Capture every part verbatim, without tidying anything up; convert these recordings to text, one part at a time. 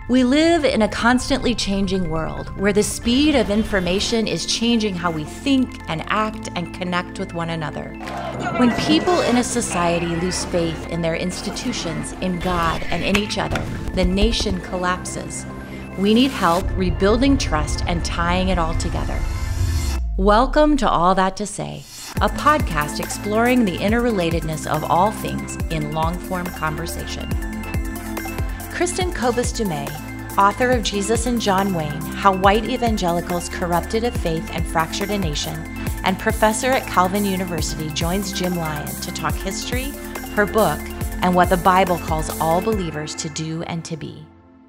We live in a constantly changing world where the speed of information is changing how we think and act and connect with one another. When people in a society lose faith in their institutions, in God, and in each other, the nation collapses. We need help rebuilding trust and tying it all together. Welcome to All That to Say, a podcast exploring the interrelatedness of all things in long-form conversation. Kristin Kobes Du Mez, author of Jesus and John Wayne, How White Evangelicals Corrupted a Faith and Fractured a Nation, and professor at Calvin University, joins Jim Lyon to talk history, her book, and what the Bible calls all believers to do and to be.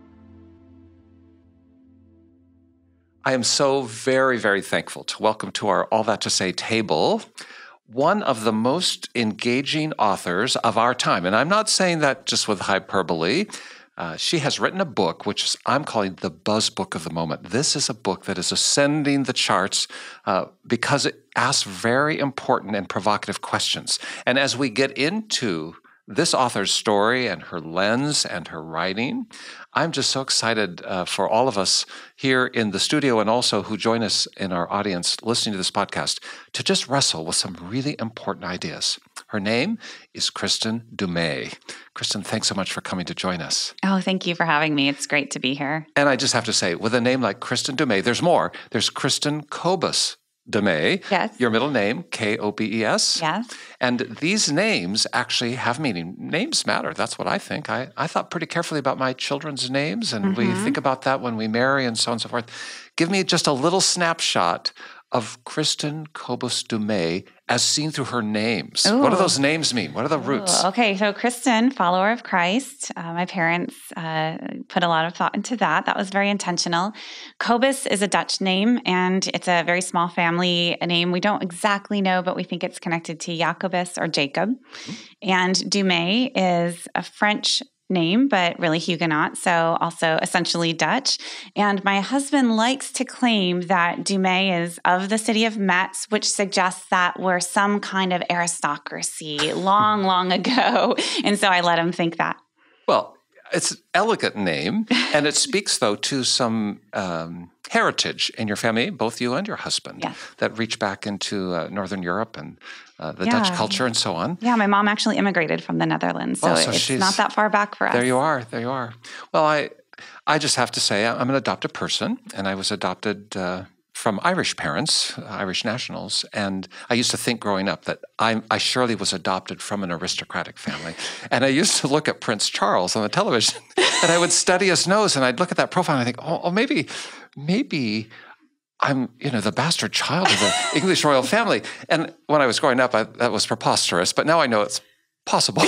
I am so very, very thankful to welcome to our All That to Say table one of the most engaging authors of our time. And I'm not saying that just with hyperbole. Uh, she has written a book, which is, I'm calling the buzz book of the moment. This is a book that is ascending the charts uh, because it asks very important and provocative questions. And as we get into this author's story and her lens and her writing, I'm just so excited uh, for all of us here in the studio and also who join us in our audience listening to this podcast to just wrestle with some really important ideas. Her name is Kristin Du Mez. Kristin, thanks so much for coming to join us. Oh, thank you for having me. It's great to be here. And I just have to say, with a name like Kristin Du Mez, there's more. There's Kristin Kobes Du Mez. Yes. Your middle name, K O B E S. Yes. And these names actually have meaning. Names matter. That's what I think. I, I thought pretty carefully about my children's names, and mm-hmm. we think about that when we marry and so on and so forth. Give me just a little snapshot of Kristin Kobes Du Mez as seen through her names. Ooh. What do those names mean? What are the roots? Ooh, okay, so Kristin, follower of Christ. Uh, my parents uh, put a lot of thought into that. That was very intentional. Kobes is a Dutch name, and it's a very small family name. We don't exactly know, but we think it's connected to Jacobus or Jacob. Mm-hmm. And Du Mez is a French name, but really Huguenot, so also essentially Dutch. And my husband likes to claim that Du Mez is of the city of Metz, which suggests that we're some kind of aristocracy long, long ago. And so I let him think that. Well, it's an elegant name, and it speaks, though, to some um, heritage in your family, both you and your husband, yes. that reach back into uh, Northern Europe and uh, the yeah. Dutch culture and so on. Yeah, my mom actually immigrated from the Netherlands, so, oh, so it's not that far back for us. There you are, there you are. Well, I I just have to say, I'm an adopted person, and I was adopted uh, from Irish parents, Irish nationals, and I used to think growing up that I, I surely was adopted from an aristocratic family. And I used to look at Prince Charles on the television, and I would study his nose, and I'd look at that profile, and I think, oh, oh maybe, maybe I'm, you know, the bastard child of the English royal family. And when I was growing up, I, that was preposterous, but now I know it's possible.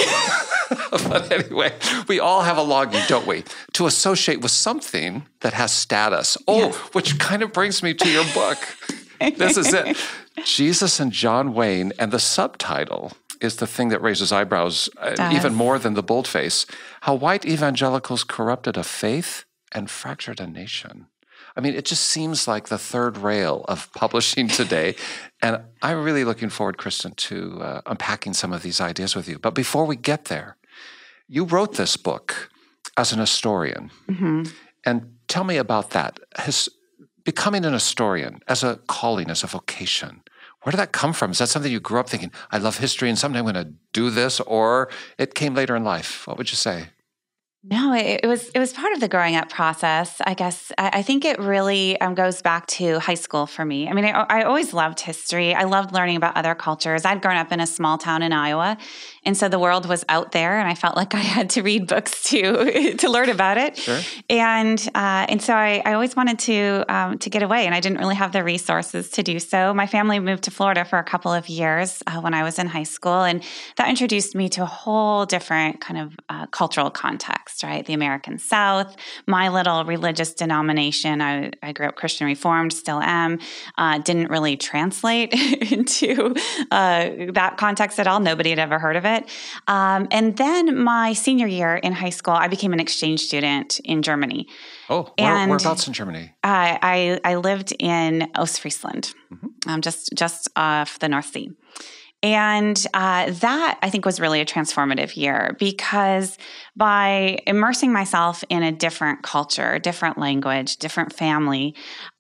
But anyway, we all have a longing, don't we, to associate with something that has status. Oh, yes. Which kind of brings me to your book. This is it. Jesus and John Wayne, and the subtitle is the thing that raises eyebrows uh, even more than the boldface. How White Evangelicals Corrupted a Faith and Fractured a Nation. I mean, it just seems like the third rail of publishing today. And I'm really looking forward, Kristin, to uh, unpacking some of these ideas with you. But before we get there, you wrote this book as an historian. Mm-hmm. And tell me about that. His, becoming an historian as a calling, as a vocation, where did that come from? Is that something you grew up thinking, I love history and someday I'm going to do this, or it came later in life? What would you say? No, it, it was it was part of the growing up process. I guess I, I think it really um, goes back to high school for me. I mean, I, I always loved history. I loved learning about other cultures. I'd grown up in a small town in Iowa, and so the world was out there, and I felt like I had to read books to to learn about it. Sure. And uh, and so I, I always wanted to um, to get away, and I didn't really have the resources to do so. My family moved to Florida for a couple of years uh, when I was in high school, and that introduced me to a whole different kind of uh, cultural context. Right? The American South, my little religious denomination, I, I grew up Christian Reformed, still am, uh, didn't really translate into uh, that context at all. Nobody had ever heard of it. Um, and then my senior year in high school, I became an exchange student in Germany. Oh, where, and whereabouts in Germany? I, I, I lived in Ostfriesland, mm-hmm. um, just, just off the North Sea. And uh, that, I think, was really a transformative year because by immersing myself in a different culture, different language, different family,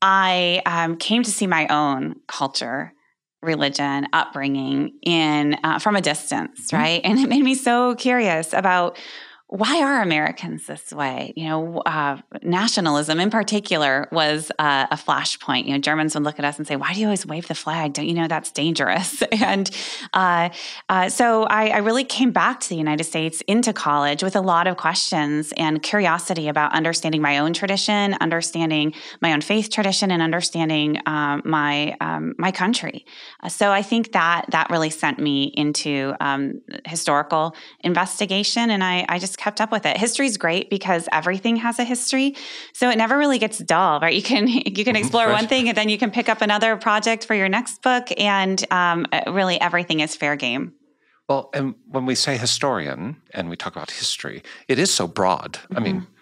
I um, came to see my own culture, religion, upbringing in uh, from a distance, right? And it made me so curious about why are Americans this way? You know, uh, nationalism in particular was uh, a flashpoint. You know, Germans would look at us and say, "Why do you always wave the flag? Don't you know that's dangerous?" And uh, uh, so I, I really came back to the United States into college with a lot of questions and curiosity about understanding my own tradition, understanding my own faith tradition, and understanding um, my um, my country. Uh, so I think that that really sent me into um, historical investigation, and I, I just kept up with it. History is great because everything has a history, so it never really gets dull, right? You can you can explore right. one thing, and then you can pick up another project for your next book, and um, really everything is fair game. Well, and when we say historian and we talk about history, it is so broad. Mm-hmm. I mean,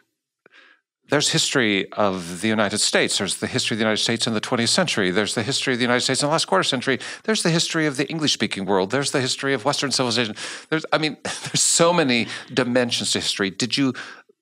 there's history of the United States. There's the history of the United States in the twentieth century. There's the history of the United States in the last quarter century. There's the history of the English-speaking world. There's the history of Western civilization. There's, I mean, there's so many dimensions to history. Did you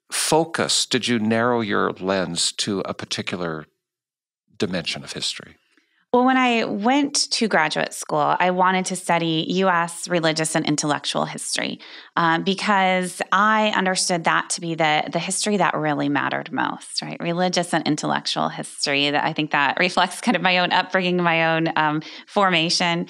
focus, did you narrow your lens to a particular dimension of history? Well, when I went to graduate school, I wanted to study U S religious and intellectual history um, because I understood that to be the the history that really mattered most, right? Religious and intellectual history. That I think that reflects kind of my own upbringing, my own um, formation.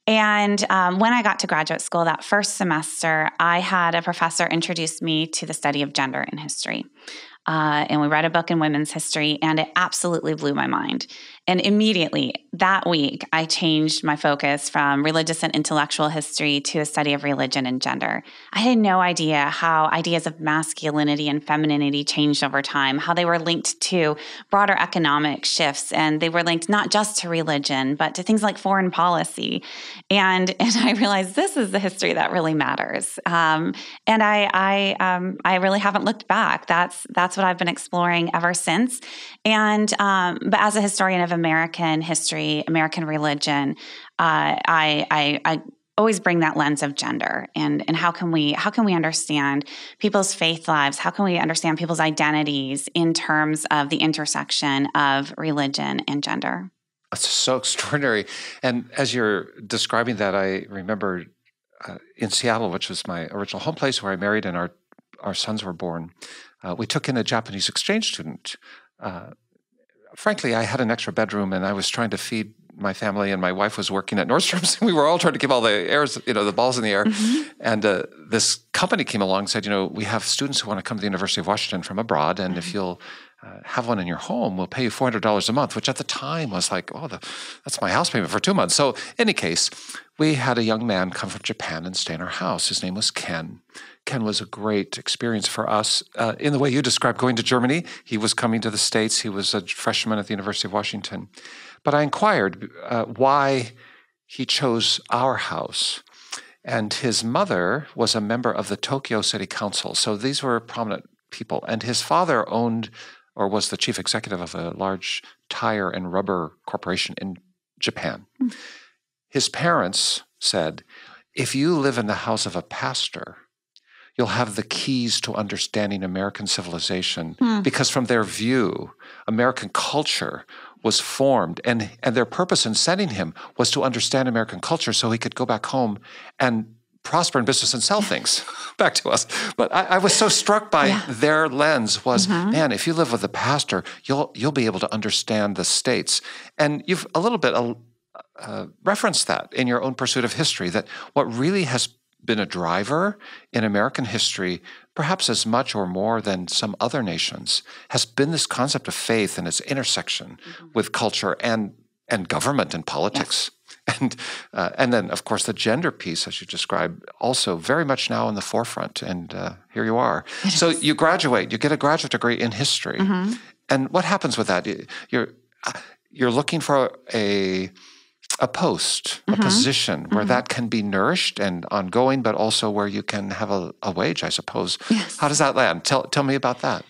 And um, when I got to graduate school that first semester, I had a professor introduce me to the study of gender in history. Uh, and we read a book in women's history, and it absolutely blew my mind. And immediately that week, I changed my focus from religious and intellectual history to a study of religion and gender. I had no idea how ideas of masculinity and femininity changed over time, how they were linked to broader economic shifts, and they were linked not just to religion, but to things like foreign policy. And and I realized this is the history that really matters. Um, and I I um, I really haven't looked back. That's that's what I've been exploring ever since. And um, but as a historian of American history, American religion, uh, I, I, I always bring that lens of gender and and how can we how can we understand people's faith lives? How can we understand people's identities in terms of the intersection of religion and gender? That's so extraordinary. And as you're describing that, I remember uh, in Seattle, which was my original home place where I married and our our sons were born. Uh, we took in a Japanese exchange student. Uh, frankly, I had an extra bedroom, and I was trying to feed my family, and my wife was working at Nordstrom's, and we were all trying to keep all the airs, you know, the balls in the air. Mm-hmm. And uh, this company came along and said, you know, we have students who want to come to the University of Washington from abroad, and mm-hmm. if you'll uh, have one in your home, we'll pay you four hundred dollars a month, which at the time was like, oh, the, that's my house payment for two months. So in any case, we had a young man come from Japan and stay in our house. His name was Ken. Ken was a great experience for us. Uh, in the way you described going to Germany, he was coming to the States. He was a freshman at the University of Washington. But I inquired uh, why he chose our house. And his mother was a member of the Tokyo City Council. So these were prominent people. And his father owned or was the chief executive of a large tire and rubber corporation in Japan. Mm. His parents said, if you live in the house of a pastor, you'll have the keys to understanding American civilization mm. because from their view, American culture was formed, and, and their purpose in sending him was to understand American culture so he could go back home and prosper in business and sell things back to us. But I, I was so struck by yeah. their lens was, mm-hmm. man, if you live with a pastor, you'll you'll be able to understand the States. And you've a little bit uh, uh, referenced that in your own pursuit of history, that what really has been a driver in American history, perhaps as much or more than some other nations, has been this concept of faith and its intersection mm-hmm. with culture and and government and politics. Yes. And uh, and then, of course, the gender piece, as you described, also very much now in the forefront. And uh, here you are. It so is. You graduate, you get a graduate degree in history. Mm-hmm. And what happens with that? You're you're looking for a a post, mm-hmm. a position where mm-hmm. that can be nourished and ongoing, but also where you can have a, a wage, I suppose. Yes. How does that land? Tell tell me about that.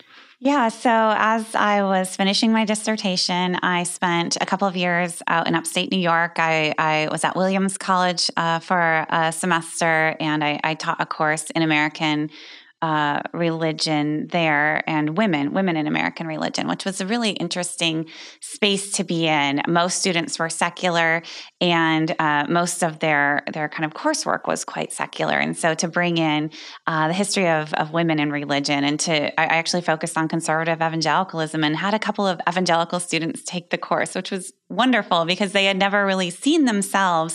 Yeah, so as I was finishing my dissertation, I spent a couple of years out in upstate New York. I, I was at Williams College uh, for a semester, and I, I taught a course in American uh, religion there and women, women in American religion, which was a really interesting space to be in. Most students were secular, and uh, most of their their kind of coursework was quite secular. And so to bring in uh, the history of, of women in religion, and to I actually focused on conservative evangelicalism and had a couple of evangelical students take the course, which was wonderful because they had never really seen themselves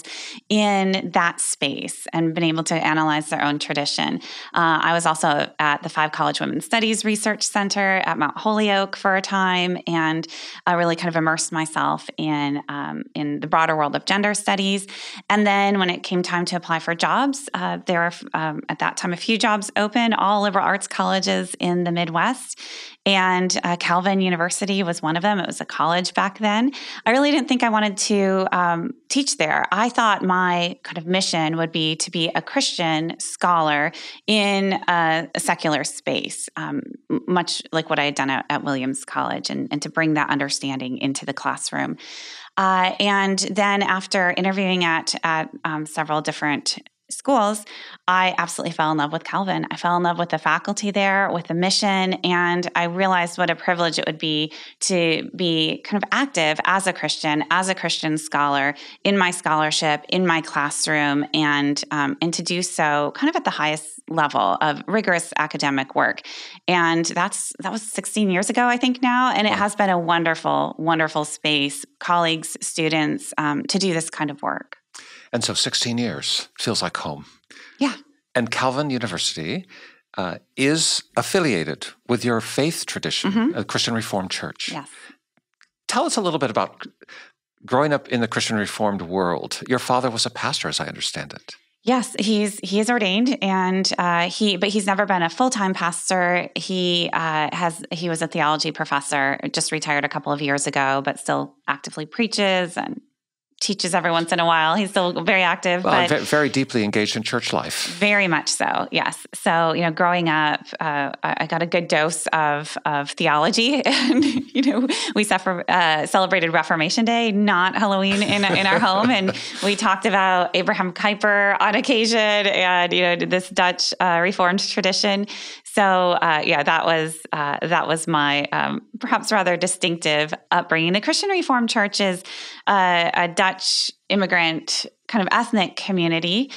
in that space and been able to analyze their own tradition. Uh, I was also at the Five College Women's Studies Research Center at Mount Holyoke for a time, and I really kind of immersed myself in um, in the broader world of gender studies. And then when it came time to apply for jobs, uh, there were um, at that time a few jobs open, all liberal arts colleges in the Midwest. And uh, Calvin University was one of them. It was a college back then. I really didn't think I wanted to um, teach there. I thought my kind of mission would be to be a Christian scholar in a, a secular space, um, much like what I had done at, at Williams College, and, and to bring that understanding into the classroom. Uh, and then after interviewing at, at um, several different schools, I absolutely fell in love with Calvin. I fell in love with the faculty there, with the mission, and I realized what a privilege it would be to be kind of active as a Christian, as a Christian scholar in my scholarship, in my classroom, and um, and to do so kind of at the highest level of rigorous academic work. And that's that was sixteen years ago, I think now, and it has been a wonderful, wonderful space, colleagues, students, um, to do this kind of work. And so sixteen years feels like home. Yeah. And Calvin University uh, is affiliated with your faith tradition, mm-hmm. a Christian Reformed Church. Yes. Tell us a little bit about growing up in the Christian Reformed world. Your father was a pastor, as I understand it. Yes, he's he is ordained, and uh, he but he's never been a full-time pastor. He uh, has he was a theology professor, just retired a couple of years ago, but still actively preaches and teaches every once in a while. He's still very active. Well, but very deeply engaged in church life. Very much so, yes. So, you know, growing up, uh, I got a good dose of of theology. And, you know, we suffer, uh, celebrated Reformation Day, not Halloween in, in our home. And we talked about Abraham Kuyper on occasion and, you know, this Dutch uh, Reformed tradition. So, uh, yeah, that was uh, that was my um, perhaps rather distinctive upbringing. The Christian Reformed Church is uh, a Dutch immigrant kind of ethnic community,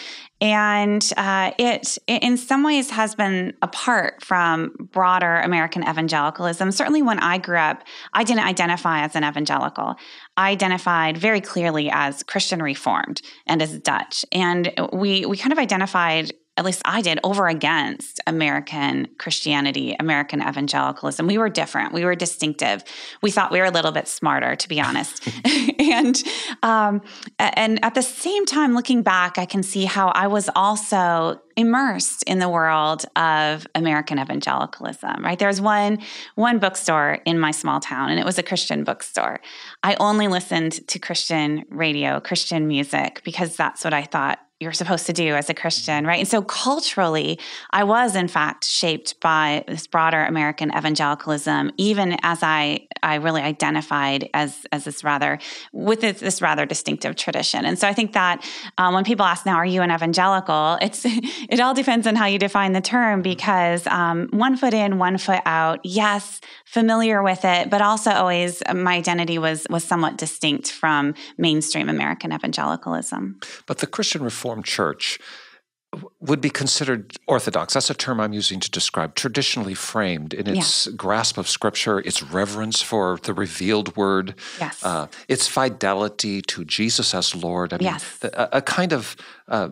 and uh, it, it in some ways has been apart from broader American evangelicalism. Certainly when I grew up, I didn't identify as an evangelical. I identified very clearly as Christian Reformed and as Dutch. And we we kind of identified, at least I did, over against American Christianity, American evangelicalism. We were different. We were distinctive. We thought we were a little bit smarter, to be honest. and um, and at the same time, looking back, I can see how I was also immersed in the world of American evangelicalism, right? There's one one bookstore in my small town, and it was a Christian bookstore. I only listened to Christian radio, Christian music, because that's what I thought you're supposed to do as a Christian, right? And so culturally, I was in fact shaped by this broader American evangelicalism, even as I I really identified as as this rather with this, this rather distinctive tradition. And so I think that um, when people ask now, are you an evangelical? It's it all depends on how you define the term, because um, one foot in, one foot out. Yes, familiar with it, but also always my identity was was somewhat distinct from mainstream American evangelicalism. But the Christian Reformed Church would be considered orthodox. That's a term I'm using to describe, traditionally framed in its yeah. grasp of Scripture, its reverence for the revealed Word, yes. uh, its fidelity to Jesus as Lord. I mean, yes. a, a kind of uh,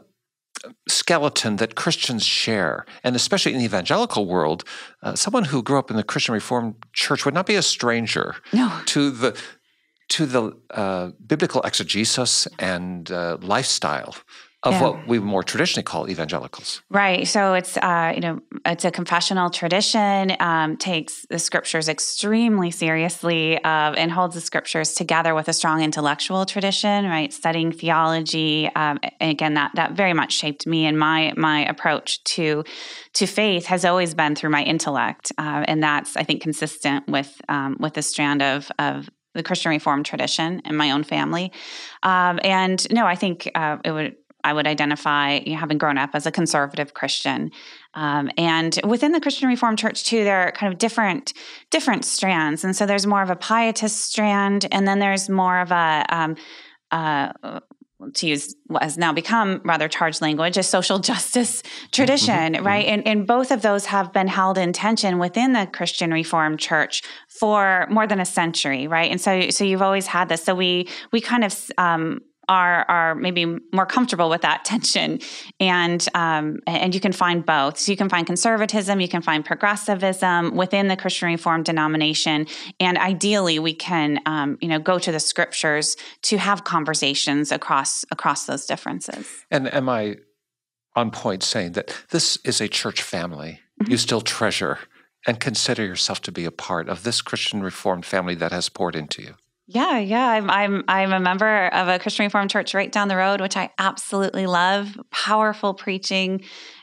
skeleton that Christians share. And especially in the evangelical world, uh, someone who grew up in the Christian Reformed Church would not be a stranger no. to the to the uh, biblical exegesis and uh, lifestyle of Yeah. what we more traditionally call evangelicals. Right. So it's, uh, you know, it's a confessional tradition, um, takes the scriptures extremely seriously, uh, and holds the scriptures together with a strong intellectual tradition, right? Studying theology. Um, and again, that, that very much shaped me, and my, my approach to, to faith has always been through my intellect. Uh, and that's, I think, consistent with, um, with the strand of, of the Christian Reformed tradition in my own family. Um, and no, I think, uh, it would, I would identify, you know, having grown up as a conservative Christian. Um, and within the Christian Reformed Church, too, there are kind of different different strands. And so there's more of a pietist strand, and then there's more of a, um, uh, to use what has now become rather charged language, a social justice tradition, mm-hmm. right? And, and both of those have been held in tension within the Christian Reformed Church for more than a century, right? And so, so you've always had this. So we we kind of um, are are maybe more comfortable with that tension, and um, and you can find both. So you can find conservatism, you can find progressivism within the Christian Reformed denomination, and ideally we can um, you know go to the scriptures to have conversations across across those differences. And am I on point saying that this is a church family? Mm-hmm. You still treasure and consider yourself to be a part of this Christian Reformed family that has poured into you? Yeah, yeah. I'm I'm I'm a member of a Christian Reformed church right down the road, which I absolutely love. Powerful preaching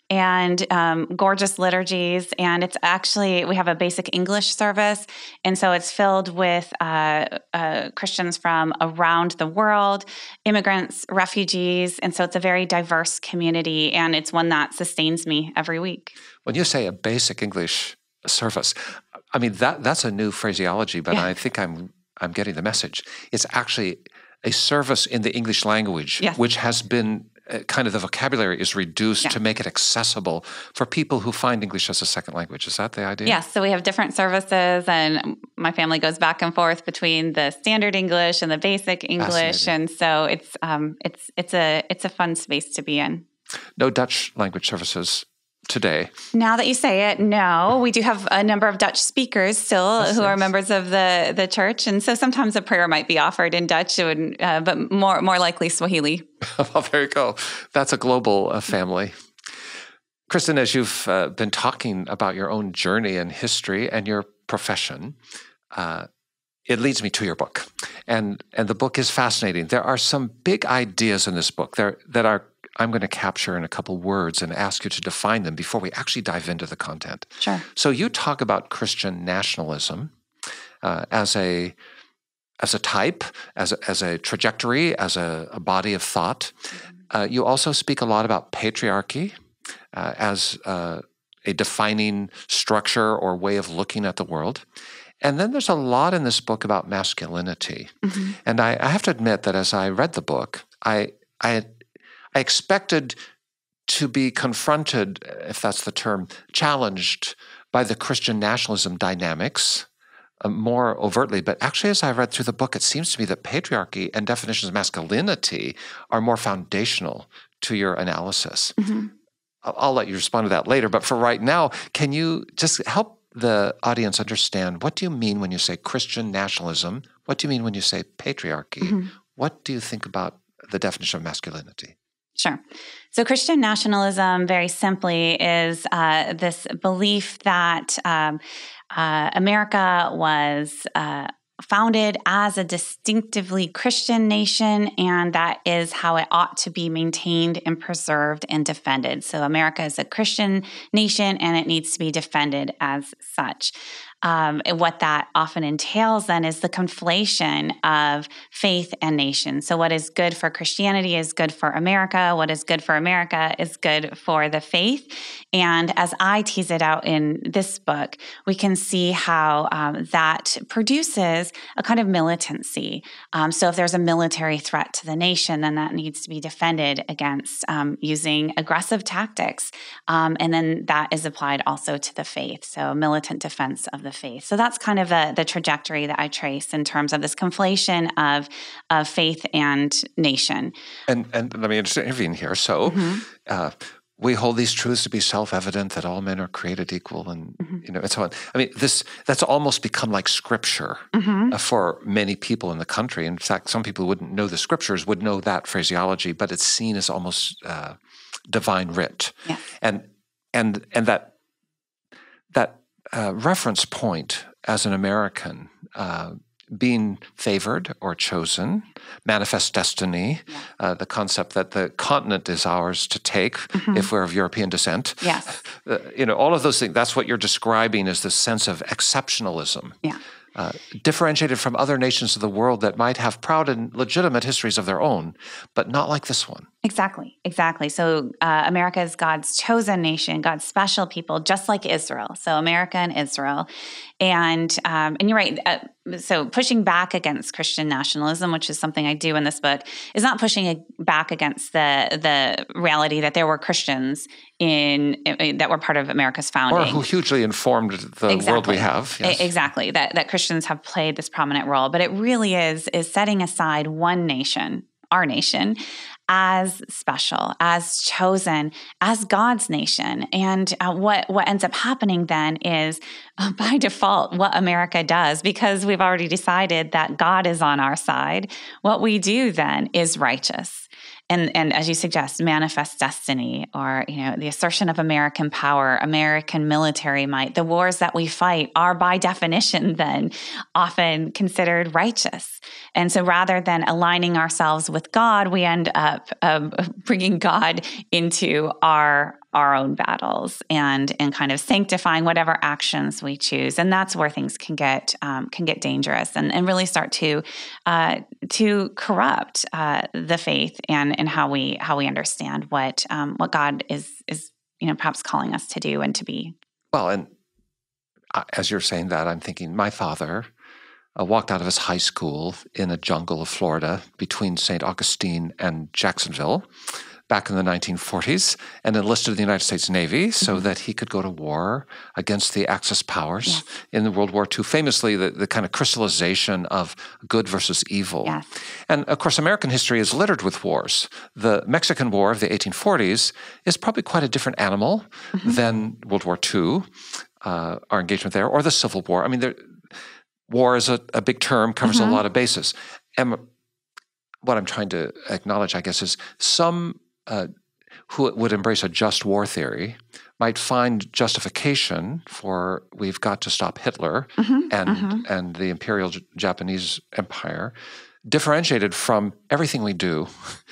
and um, gorgeous liturgies. And it's actually, we have a basic English service. And so it's filled with uh, uh, Christians from around the world, immigrants, refugees. And so it's a very diverse community. And it's one that sustains me every week. When you say a basic English service, I mean, that that's a new phraseology, but yeah. I think I'm I'm getting the message. It's actually a service in the English language, yes. which has been uh, kind of the vocabulary is reduced yeah. to make it accessible for people who find English as a second language. Is that the idea? Yes. So we have different services, and my family goes back and forth between the standard English and the basic English, and so it's um, it's it's a it's a fun space to be in. No Dutch language services today. Now that you say it, no. We do have a number of Dutch speakers still That's who nice. Are members of the, the church. And so sometimes a prayer might be offered in Dutch, and, uh, but more more likely Swahili. Well, there you go. That's a global uh, family. Kristin, as you've uh, been talking about your own journey and history and your profession, uh, it leads me to your book. And and the book is fascinating. There are some big ideas in this book there that are I'm going to capture in a couple words and ask you to define them before we actually dive into the content. Sure. So you talk about Christian nationalism uh, as a as a type, as a, as a trajectory, as a, a body of thought. Mm-hmm. Uh, you also speak a lot about patriarchy uh, as uh, a defining structure or way of looking at the world. And then there's a lot in this book about masculinity. Mm-hmm. And I, I have to admit that as I read the book, I I had I expected to be confronted, if that's the term, challenged by the Christian nationalism dynamics uh, more overtly. But actually, as I read through the book, it seems to me that patriarchy and definitions of masculinity are more foundational to your analysis. Mm-hmm. I'll, I'll let you respond to that later. But for right now, can you just help the audience understand, what do you mean when you say Christian nationalism? What do you mean when you say patriarchy? Mm-hmm. What do you think about the definition of masculinity? Sure. So Christian nationalism, very simply, is uh, this belief that um, uh, America was uh, founded as a distinctively Christian nation, and that is how it ought to be maintained and preserved and defended. So America is a Christian nation, and it needs to be defended as such. Um, and what that often entails then is the conflation of faith and nation. So what is good for Christianity is good for America. What is good for America is good for the faith. And as I tease it out in this book, we can see how um, that produces a kind of militancy. Um, so if there's a military threat to the nation, then that needs to be defended against um, using aggressive tactics. Um, and then that is applied also to the faith. So militant defense of the faith. So that's kind of a, the trajectory that I trace in terms of this conflation of, of faith and nation. And and let me intervene here. So mm-hmm. uh, we hold these truths to be self-evident that all men are created equal, and mm-hmm. you know, and so on. I mean, this that's almost become like scripture mm-hmm. uh, for many people in the country. In fact, some people who wouldn't know the scriptures would know that phraseology, but it's seen as almost uh, divine writ, yeah. and and and that that uh, reference point as an American. Uh, being favored or chosen, manifest destiny, yeah. uh, the concept that the continent is ours to take mm-hmm. if we're of European descent. Yes. Uh, you know, all of those things, that's what you're describing as the sense of exceptionalism. Yeah. Uh, differentiated from other nations of the world that might have proud and legitimate histories of their own, but not like this one. Exactly, exactly. So uh, America is God's chosen nation, God's special people, just like Israel. So America and Israel. And um, and you're right. Uh, so pushing back against Christian nationalism, which is something I do in this book, is not pushing back against the the reality that there were Christians in, in that were part of America's founding. Or who hugely informed the exactly. world we have. Yes. Exactly, that, that Christians have played this prominent role. But it really is is setting aside one nation, our nation, as special, as chosen, as God's nation. And uh, what, what ends up happening then is, uh, by default, what America does, because we've already decided that God is on our side, what we do then is righteous. And, and as you suggest, manifest destiny, or, you know, the assertion of American power, American military might. The wars that we fight are by definition then often considered righteous. And so rather than aligning ourselves with God, we end up um, bringing God into our our own battles and and kind of sanctifying whatever actions we choose. And that's where things can get um, can get dangerous and, and really start to uh, to corrupt uh, the faith and and how we how we understand what um, what God is is you know perhaps calling us to do and to be. Well, and as you're saying that, I'm thinking my father uh, walked out of his high school in a jungle of Florida between Saint Augustine and Jacksonville back in the nineteen forties, and enlisted in the United States Navy so mm-hmm. that he could go to war against the Axis powers yes. in the World War Two. Famously, the, the kind of crystallization of good versus evil. Yes. And of course, American history is littered with wars. The Mexican War of the eighteen forties is probably quite a different animal mm-hmm. than World War Two, uh, our engagement there, or the Civil War. I mean, there, war is a, a big term, covers mm-hmm. a lot of bases. And what I'm trying to acknowledge, I guess, is some Uh, who would embrace a just war theory might find justification for we've got to stop Hitler mm-hmm, and mm-hmm. and the Imperial J- Japanese Empire, differentiated from everything we do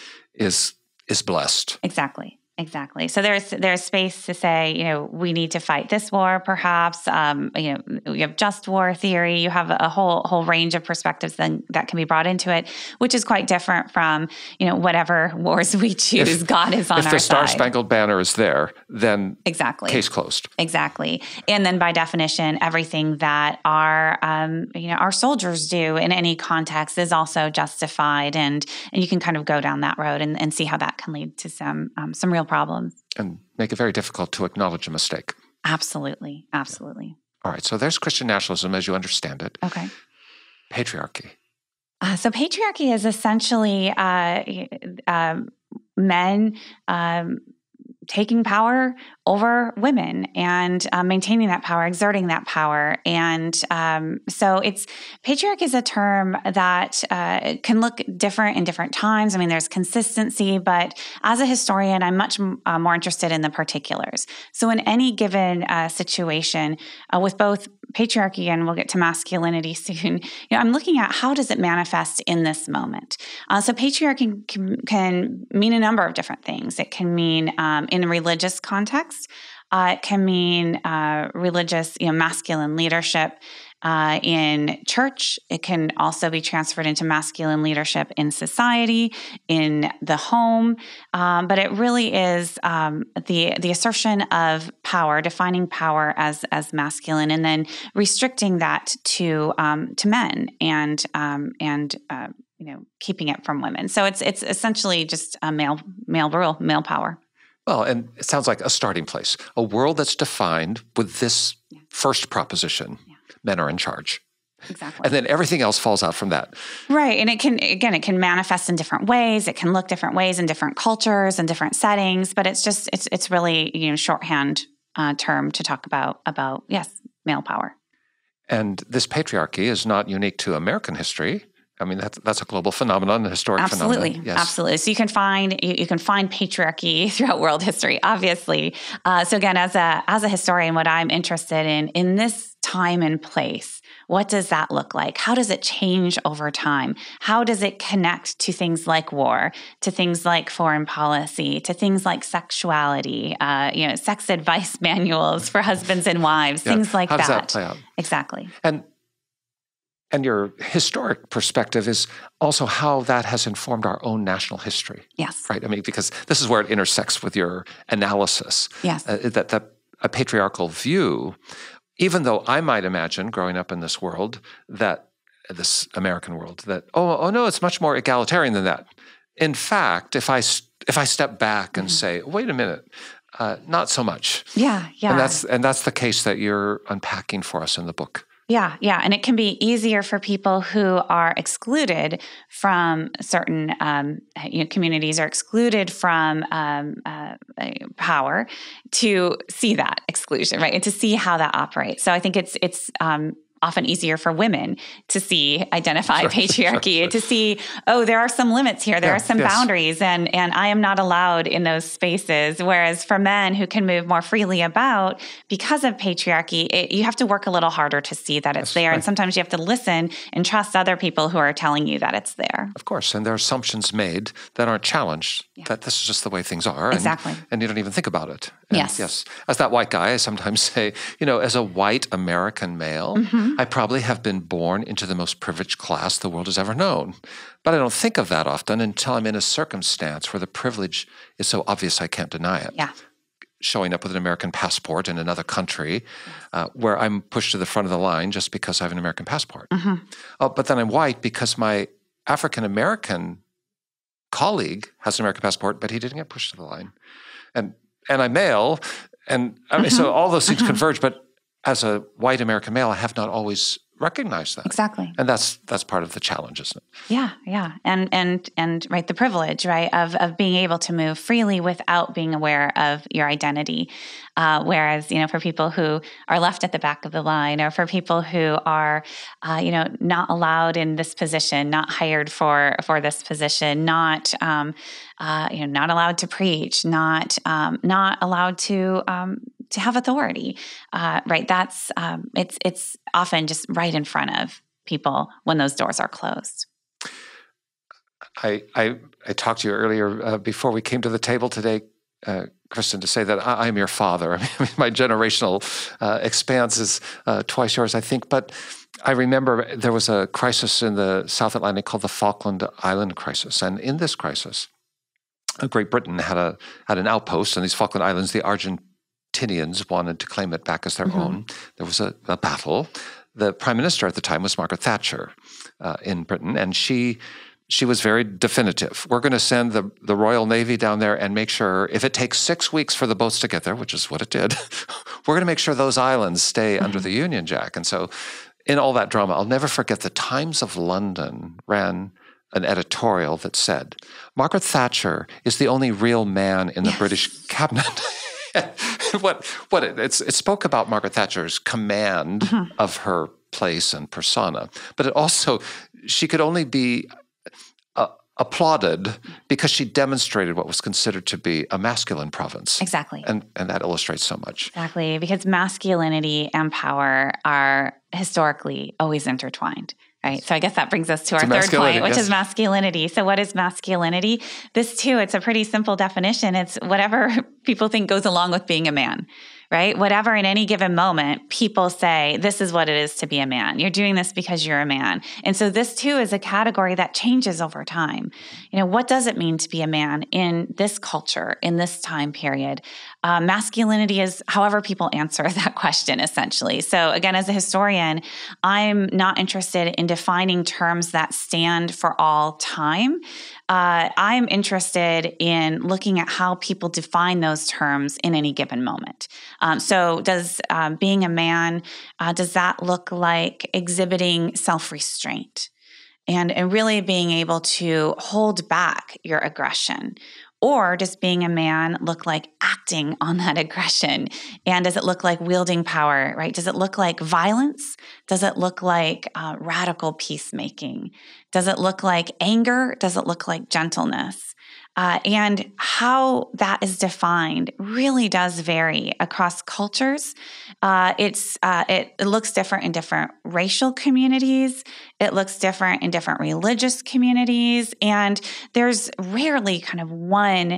is is blessed. Exactly. Exactly. So there's there's space to say, you know, we need to fight this war, perhaps. Um, you know, you have just war theory. You have a whole whole range of perspectives then that can be brought into it, which is quite different from, you know, whatever wars we choose. If, God is on our side. If the Star Spangled Banner is there, then exactly case closed. Exactly. And then by definition, everything that our um, you know our soldiers do in any context is also justified, and and you can kind of go down that road and, and see how that can lead to some um, some real problems. And make it very difficult to acknowledge a mistake. Absolutely. Absolutely. Yeah. All right. So there's Christian nationalism as you understand it. Okay. Patriarchy. Uh, so patriarchy is essentially uh, um, men um, taking power over women and uh, maintaining that power, exerting that power. And um, so it's patriarchy is a term that uh, can look different in different times. I mean, there's consistency, but as a historian, I'm much uh, more interested in the particulars. So in any given uh, situation uh, with both patriarchy and we'll get to masculinity soon, you know, I'm looking at how does it manifest in this moment. Uh, so patriarchy can, can mean a number of different things. It can mean um, in a religious context. Uh, it can mean uh, religious, you know, masculine leadership uh, in church. It can also be transferred into masculine leadership in society, in the home. Um, but it really is um, the the assertion of power, defining power as as masculine, and then restricting that to um, to men and um, and uh, you know keeping it from women. So it's it's essentially just a male male rule, male power. Well, and it sounds like a starting place, a world that's defined with this yeah. first proposition, yeah. men are in charge. Exactly. And then everything else falls out from that. Right. And it can, again, it can manifest in different ways. It can look different ways in different cultures and different settings, but it's just, it's it's really, you know, shorthand uh, term to talk about, about, yes, male power. And this patriarchy is not unique to American history. I mean, that's, that's a global phenomenon, a historic Absolutely. phenomenon. Yes. Absolutely. So you can find you, you can find patriarchy throughout world history, obviously. Uh, so again, as a as a historian, what I'm interested in in this time and place, what does that look like? How does it change over time? How does it connect to things like war, to things like foreign policy, to things like sexuality, uh, you know, sex advice manuals for husbands and wives, Yeah. things like How that. does that play out? Exactly. And And your historic perspective is also how that has informed our own national history. Yes. Right? I mean, because this is where it intersects with your analysis. Yes. Uh, that, that a patriarchal view, even though I might imagine growing up in this world, that this American world, that, oh, oh no, it's much more egalitarian than that. In fact, if I, if I step back and mm-hmm. say, wait a minute, uh, not so much. Yeah, yeah. And that's, and that's the case that you're unpacking for us in the book. Yeah, yeah. And it can be easier for people who are excluded from certain um, you know, communities or excluded from um, uh, power to see that exclusion, right? And to see how that operates. So I think it's it's um, often easier for women to see, identify sure, patriarchy, sure, sure. to see, oh, there are some limits here, there yeah, are some yes. boundaries, and and I am not allowed in those spaces. Whereas for men who can move more freely about because of patriarchy, it, you have to work a little harder to see that it's That's there. right. And sometimes you have to listen and trust other people who are telling you that it's there. Of course. And there are assumptions made that aren't challenged, yeah. that this is just the way things are. And, exactly. And you don't even think about it. And yes. Yes. As that white guy, I sometimes say, you know, as a white American male, mm-hmm. I probably have been born into the most privileged class the world has ever known. But I don't think of that often until I'm in a circumstance where the privilege is so obvious I can't deny it. Yeah. Showing up with an American passport in another country uh, where I'm pushed to the front of the line just because I have an American passport. Mm-hmm. Oh, but then I'm white because my African-American colleague has an American passport, but he didn't get pushed to the line. And and I'm male, and I mean, mm-hmm. so all those things mm-hmm. converge, but as a white American male, I have not always recognized that. Exactly. And that's that's part of the challenge, isn't it? Yeah, yeah. And and and right, the privilege, right, of of being able to move freely without being aware of your identity. Uh, whereas, you know, for people who are left at the back of the line, or for people who are, uh, you know, not allowed in this position, not hired for for this position, not, um, uh, you know, not allowed to preach, not um, not allowed to um, to have authority, uh, right? That's um, it's it's often just right in front of people when those doors are closed. I I, I talked to you earlier uh, before we came to the table today, uh, Kristin, to say that I, I'm your father. I mean, my generational uh, expanse is uh, twice yours, I think. But I remember there was a crisis in the South Atlantic called the Falkland Island crisis, and in this crisis, Great Britain had a had an outpost on these Falkland Islands. The Argentinians wanted to claim it back as their mm-hmm. own. There was a, a battle. The prime minister at the time was Margaret Thatcher uh, in Britain, and she she was very definitive. We're going to send the, the Royal Navy down there and make sure, if it takes six weeks for the boats to get there, which is what it did, we're going to make sure those islands stay mm-hmm. under the Union Jack. And so in all that drama, I'll never forget the Times of London ran an editorial that said, Margaret Thatcher is the only real man in the yes. British cabinet. what what it, it's, it spoke about Margaret Thatcher's command mm-hmm. of her place and persona, but it also, she could only be uh, applauded because she demonstrated what was considered to be a masculine province. Exactly. And and that illustrates so much. Exactly, because masculinity and power are historically always intertwined. Right. So I guess that brings us to our third point, which yes. is masculinity. So what is masculinity? This too, it's a pretty simple definition. It's whatever people think goes along with being a man, right? Whatever in any given moment, people say, this is what it is to be a man. You're doing this because you're a man. And so this too is a category that changes over time. You know, what does it mean to be a man in this culture, in this time period? Uh, masculinity is however people answer that question, essentially. So again, as a historian, I'm not interested in defining terms that stand for all time. Uh, I'm interested in looking at how people define those terms in any given moment. Um, so does um, being a man, uh, does that look like exhibiting self-restraint and, and really being able to hold back your aggression? Or does being a man look like acting on that aggression? And does it look like wielding power, right? Does it look like violence? Does it look like uh, radical peacemaking? Does it look like anger? Does it look like gentleness? Uh, and how that is defined really does vary across cultures. Uh, it's uh, it, it looks different in different racial communities. It looks different in different religious communities. And there's rarely kind of one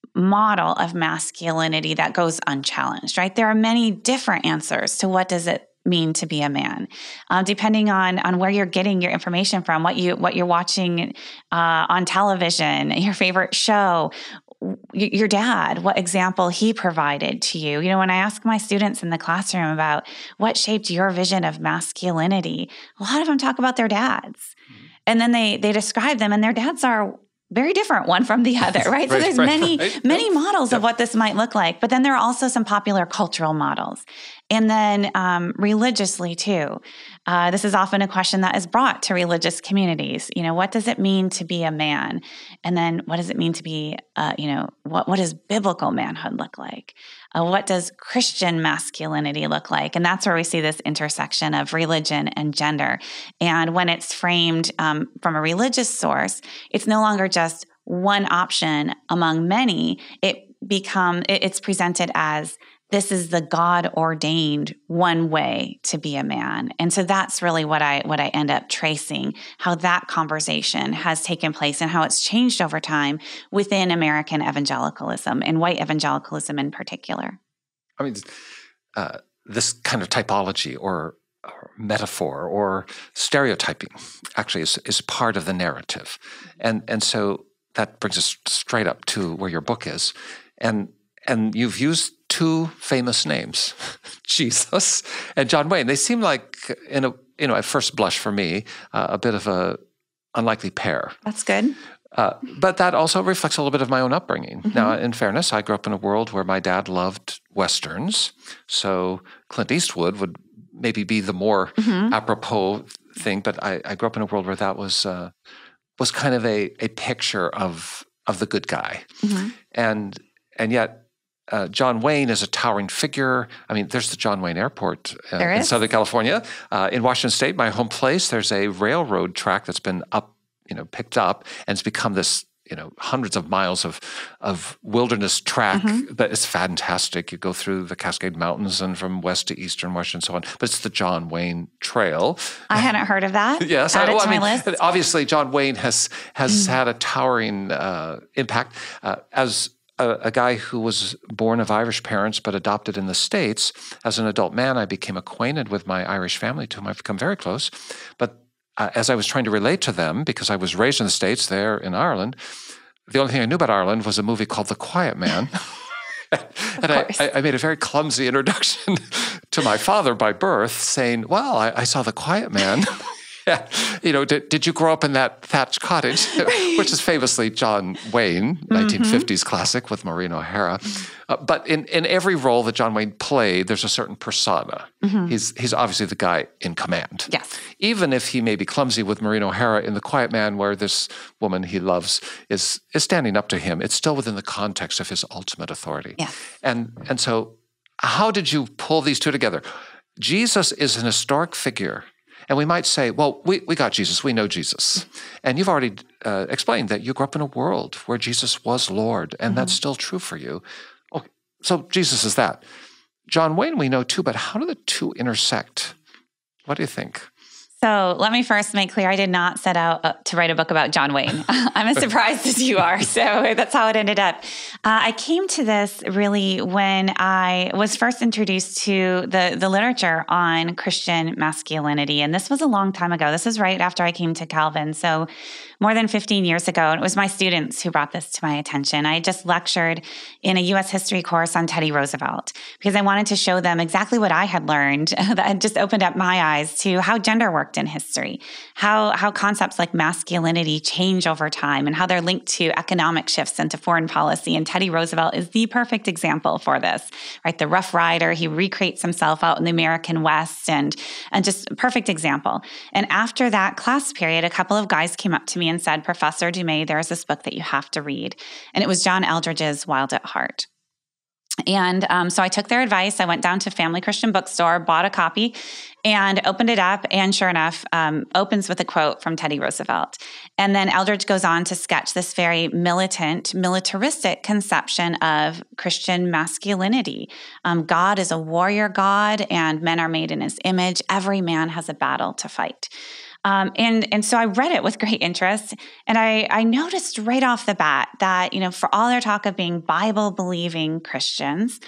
model of masculinity that goes unchallenged, right? There are many different answers to what does it mean to be a man, uh, depending on on where you're getting your information from, what you what you're watching uh, on television, your favorite show, your dad, what example he provided to you. You know, when I ask my students in the classroom about what shaped your vision of masculinity, a lot of them talk about their dads, and then they they describe them, and their dads are very different one from the other, right? right so there's right, many, right. many models yep. of what this might look like, but then there are also some popular cultural models. And then um, religiously too. Uh, this is often a question that is brought to religious communities. You know, what does it mean to be a man? And then what does it mean to be, uh, you know, what, what does biblical manhood look like? Uh, what does Christian masculinity look like? And that's where we see this intersection of religion and gender. And when it's framed um, from a religious source, it's no longer just one option among many. It become it, it's presented as this is the God-ordained one way to be a man. And so that's really what I what I end up tracing, how that conversation has taken place and how it's changed over time within American evangelicalism and white evangelicalism in particular. I mean, uh, this kind of typology or, or metaphor or stereotyping actually is, is part of the narrative. And, and so that brings us straight up to where your book is. And, and you've used two famous names, Jesus and John Wayne. They seem like, in a you know, at first blush for me, uh, a bit of a unlikely pair. That's good. Uh, but that also reflects a little bit of my own upbringing. Mm-hmm. Now, in fairness, I grew up in a world where my dad loved Westerns, so Clint Eastwood would maybe be the more mm-hmm. apropos thing. But I, I grew up in a world where that was uh, was kind of a a picture of of the good guy, mm-hmm. and and yet. Uh, John Wayne is a towering figure. I mean, there's the John Wayne Airport uh, in Southern California. Uh, in Washington State, my home place, there's a railroad track that's been up, you know, picked up, and it's become this, you know, hundreds of miles of of wilderness track mm-hmm. that is fantastic. You go through the Cascade Mountains and from west to eastern Washington and so on. But it's the John Wayne Trail. I hadn't heard of that. yes, Add I, it well, to I mean, my list. Obviously, John Wayne has has mm. had a towering uh, impact uh, as. A, a guy who was born of Irish parents but adopted in the States. As an adult man, I became acquainted with my Irish family, to whom I've become very close. But uh, as I was trying to relate to them, because I was raised in the States, there in Ireland, the only thing I knew about Ireland was a movie called The Quiet Man. and I, I, I made a very clumsy introduction to my father by birth, saying, well, I, I saw The Quiet Man. Yeah. You know, did, did you grow up in that thatched cottage, which is famously John Wayne, mm-hmm. nineteen fifties classic with Maureen O'Hara. Uh, but in, in every role that John Wayne played, there's a certain persona. Mm-hmm. He's he's obviously the guy in command. Yes. Even if he may be clumsy with Maureen O'Hara in The Quiet Man, where this woman he loves is is standing up to him, it's still within the context of his ultimate authority. Yeah. And and so how did you pull these two together? Jesus is an historic figure. And we might say, well, we, we got Jesus. We know Jesus. And you've already uh, explained that you grew up in a world where Jesus was Lord, and mm-hmm. that's still true for you. Okay, so Jesus is that. John Wayne we know too, but how do the two intersect? What do you think? So let me first make clear, I did not set out uh, to write a book about John Wayne. I'm as surprised as you are. So that's how it ended up. Uh, I came to this really when I was first introduced to the, the literature on Christian masculinity. And this was a long time ago. This is right after I came to Calvin. So more than fifteen years ago. And it was my students who brought this to my attention. I just lectured in a U S history course on Teddy Roosevelt because I wanted to show them exactly what I had learned that had just opened up my eyes to how gender worked in history, how, how concepts like masculinity change over time and how they're linked to economic shifts and to foreign policy. And Teddy Roosevelt is the perfect example for this, right? The Rough Rider, he recreates himself out in the American West and, and just a perfect example. And after that class period, a couple of guys came up to me and said, Professor Du Mez, there's this book that you have to read. And it was John Eldredge's Wild at Heart. And um, so I took their advice. I went down to Family Christian Bookstore, bought a copy, and opened it up. And sure enough, um, opens with a quote from Teddy Roosevelt. And then Eldredge goes on to sketch this very militant, militaristic conception of Christian masculinity. Um, God is a warrior God, and men are made in his image. Every man has a battle to fight. Um, and, and so I read it with great interest. And I, I noticed right off the bat that, you know, for all their talk of being Bible-believing Christians,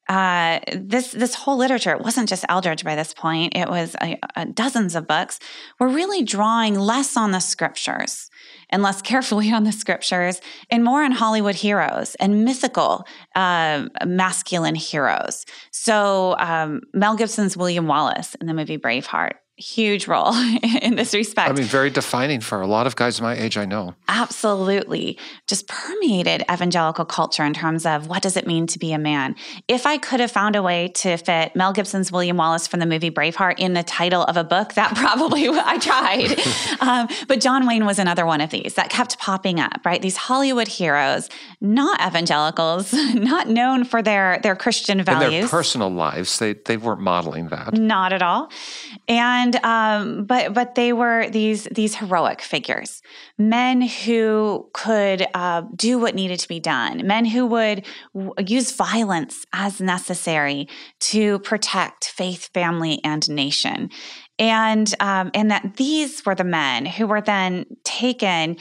uh, this, this whole literature, it wasn't just Eldredge by this point, it was a, a dozens of books, were really drawing less on the scriptures and less carefully on the scriptures and more on Hollywood heroes and mythical uh, masculine heroes. So um, Mel Gibson's William Wallace in the movie Braveheart, huge role in this respect. I mean, very defining for a lot of guys my age, I know. Absolutely. Just permeated evangelical culture in terms of what does it mean to be a man. If I could have found a way to fit Mel Gibson's William Wallace from the movie Braveheart in the title of a book, that probably I tried. um, but John Wayne was another one of these that kept popping up, right? These Hollywood heroes, not evangelicals, not known for their, their Christian values. In their personal lives, they, they weren't modeling that. Not at all. And And um, but but they were these these heroic figures, men who could uh, do what needed to be done, men who would w- use violence as necessary to protect faith, family, and nation. And um, and that these were the men who were then taken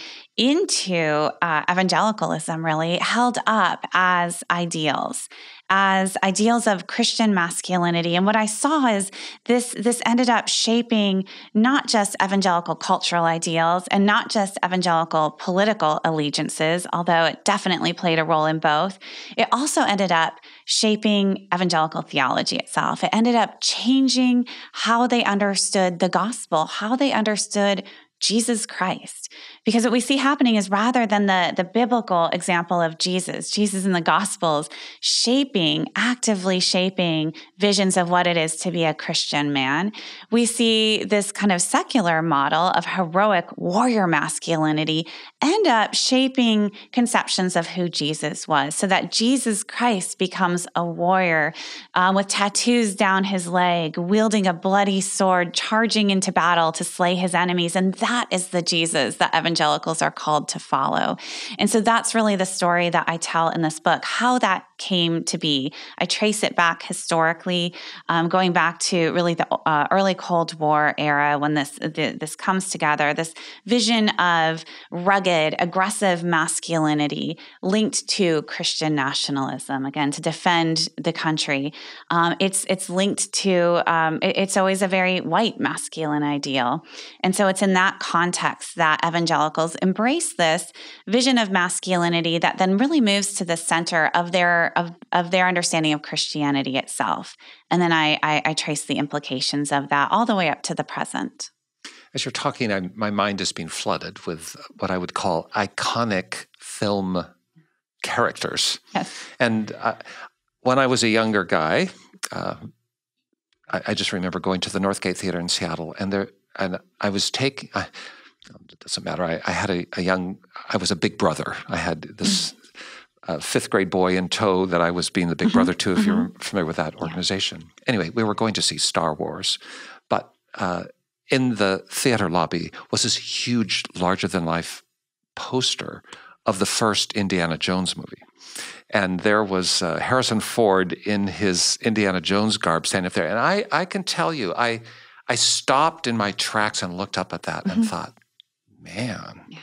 into uh, evangelicalism, really held up as ideals, as ideals of Christian masculinity. And what I saw is this, this ended up shaping not just evangelical cultural ideals and not just evangelical political allegiances, although it definitely played a role in both. It also ended up shaping evangelical theology itself. It ended up changing how they understood the gospel, how they understood Jesus Christ. Because what we see happening is rather than the, the biblical example of Jesus, Jesus in the Gospels, shaping, actively shaping visions of what it is to be a Christian man, we see this kind of secular model of heroic warrior masculinity end up shaping conceptions of who Jesus was, so that Jesus Christ becomes a warrior um, with tattoos down his leg, wielding a bloody sword, charging into battle to slay his enemies. And that is the Jesus that evangelicals are called to follow. And so that's really the story that I tell in this book, how that came to be. I trace it back historically, um, going back to really the uh, early Cold War era when this the, this comes together, this vision of rugged, aggressive masculinity linked to Christian nationalism, again, to defend the country. Um, it's it's linked to, um, it, it's always a very white masculine ideal. And so it's in that context that evangelicals embrace this vision of masculinity that then really moves to the center of their of, of their understanding of Christianity itself. And then I, I, I trace the implications of that all the way up to the present. As you're talking, I, my mind is being flooded with what I would call iconic film characters. Yes. And uh, when I was a younger guy, uh, I, I just remember going to the Northgate Theater in Seattle, and there, and I was taking. I, it doesn't matter. I, I had a, a young. I was a big brother. I had this. Mm-hmm. Uh, fifth grade boy in tow that I was being the big brother to, if mm-hmm. you're familiar with that organization. Yeah. Anyway, we were going to see Star Wars, but uh, in the theater lobby was this huge, larger-than-life poster of the first Indiana Jones movie. And there was uh, Harrison Ford in his Indiana Jones garb standing up there. And I, I can tell you, I I stopped in my tracks and looked up at that Mm-hmm. and thought, man, yeah.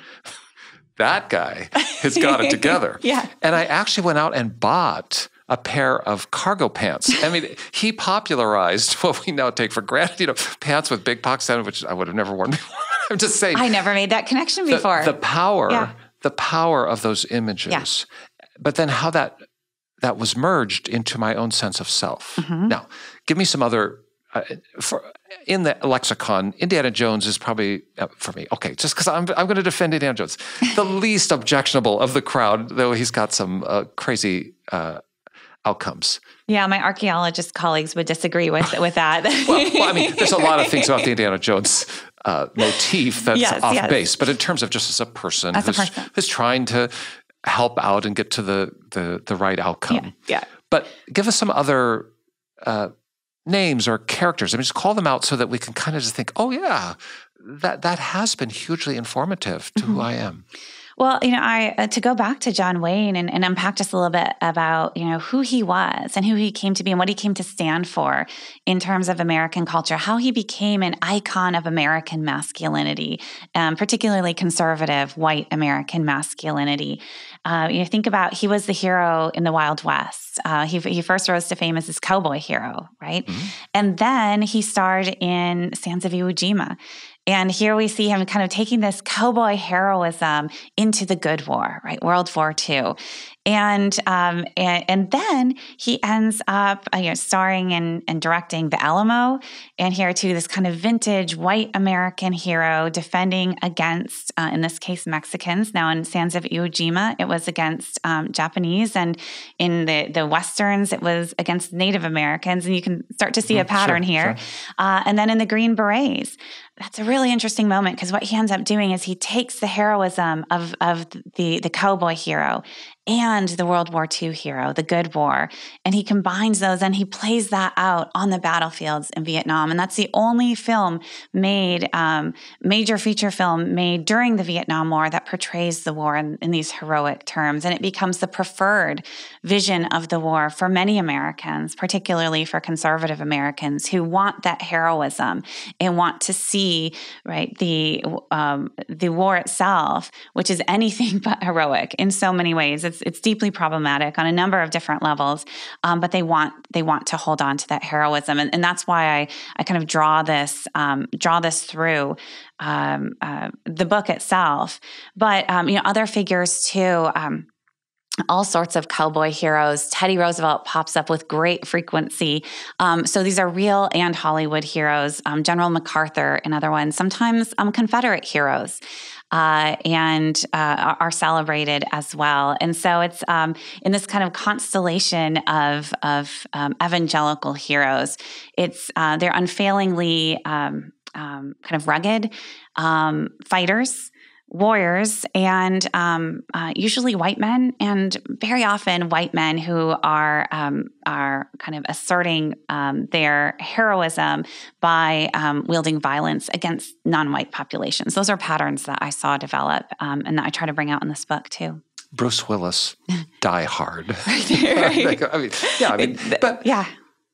that guy has got it together. Yeah. And I actually went out and bought a pair of cargo pants. I mean, he popularized what we now take for granted, you know, pants with big pockets on it, which I would have never worn before. I'm just saying. I never made that connection before. The, the power, yeah. the power of those images. Yeah. But then how that that was merged into my own sense of self. Mm-hmm. Now, give me some other, uh, for, in the lexicon, Indiana Jones is probably, uh, for me, okay, just because I'm, I'm going to defend Indiana Jones, the least objectionable of the crowd, though he's got some uh, crazy uh, outcomes. Yeah, my archaeologist colleagues would disagree with with that. well, well, I mean, there's a lot of things about the Indiana Jones uh, motif that's yes, off yes. base, but in terms of just as a person, as who's, a person. who's trying to help out and get to the the, the right outcome. Yeah, yeah. But give us some other uh, names or characters. I mean, just call them out so that we can kind of just think, oh yeah, that that has been hugely informative to mm-hmm. who I am. Well, you know, I uh, to go back to John Wayne and, and unpack just a little bit about, you know, who he was and who he came to be and what he came to stand for in terms of American culture, how he became an icon of American masculinity, um, particularly conservative white American masculinity. Uh, you know, think about he was the hero in the Wild West. Uh, he he first rose to fame as this cowboy hero, right? Mm-hmm. And then he starred in Sands of Iwo Jima. And here we see him kind of taking this cowboy heroism into the good war, right? World War Two. And um, and, and then he ends up uh, you know, starring and, and directing The Alamo. And here too, this kind of vintage white American hero defending against, uh, in this case, Mexicans. Now in Sands of Iwo Jima, it was against um, Japanese. And in the, the Westerns, it was against Native Americans. And you can start to see a pattern sure, here. Sure. Uh, and then in the Green Berets, that's a really interesting moment because what he ends up doing is he takes the heroism of, of the, the cowboy hero and the World War Two hero, the good war, and he combines those and he plays that out on the battlefields in Vietnam. And that's the only film made, um, major feature film made during the Vietnam War that portrays the war in, in these heroic terms. And it becomes the preferred vision of the war for many Americans, particularly for conservative Americans who want that heroism and want to see, right, the um, the war itself, which is anything but heroic in so many ways. It's it's deeply problematic on a number of different levels, um, but they want they want to hold on to that heroism, and, and that's why I I kind of draw this um, draw this through um, uh, the book itself. But um, you know, other figures too. Um, all sorts of cowboy heroes. Teddy Roosevelt pops up with great frequency. Um, so these are real and Hollywood heroes. Um, General MacArthur, another one. Sometimes um, Confederate heroes. Uh, and uh, are celebrated as well. And so it's um, in this kind of constellation of, of um, evangelical heroes. It's uh, they're unfailingly um, um, kind of rugged um, fighters, warriors, and um, uh, usually white men, and very often white men who are um, are kind of asserting um, their heroism by um, wielding violence against non-white populations. Those are patterns that I saw develop, um, and that I try to bring out in this book too. Bruce Willis, Die Hard. Right. I mean, yeah, I mean, but yeah.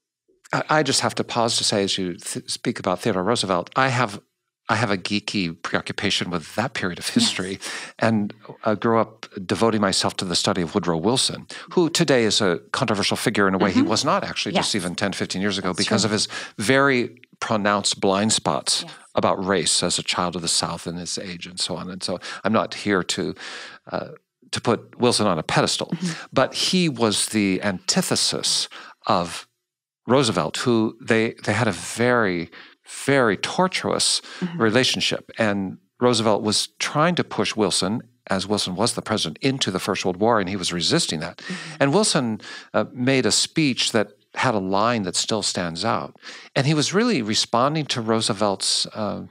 I just have to pause to say, as you th- speak about Theodore Roosevelt, I have. I have a geeky preoccupation with that period of history, yes. and I grew up devoting myself to the study of Woodrow Wilson, who today is a controversial figure in a way mm-hmm. he was not actually yes. just even ten, fifteen years ago, That's because true. Of his very pronounced blind spots yes. about race as a child of the South and his age and so on. And so I'm not here to uh, to put Wilson on a pedestal, mm-hmm. but he was the antithesis of Roosevelt, who they they had a very very tortuous mm-hmm. relationship. And Roosevelt was trying to push Wilson, as Wilson was the president, into the First World War, and he was resisting that. Mm-hmm. And Wilson uh, made a speech that had a line that still stands out. And he was really responding to Roosevelt's uh,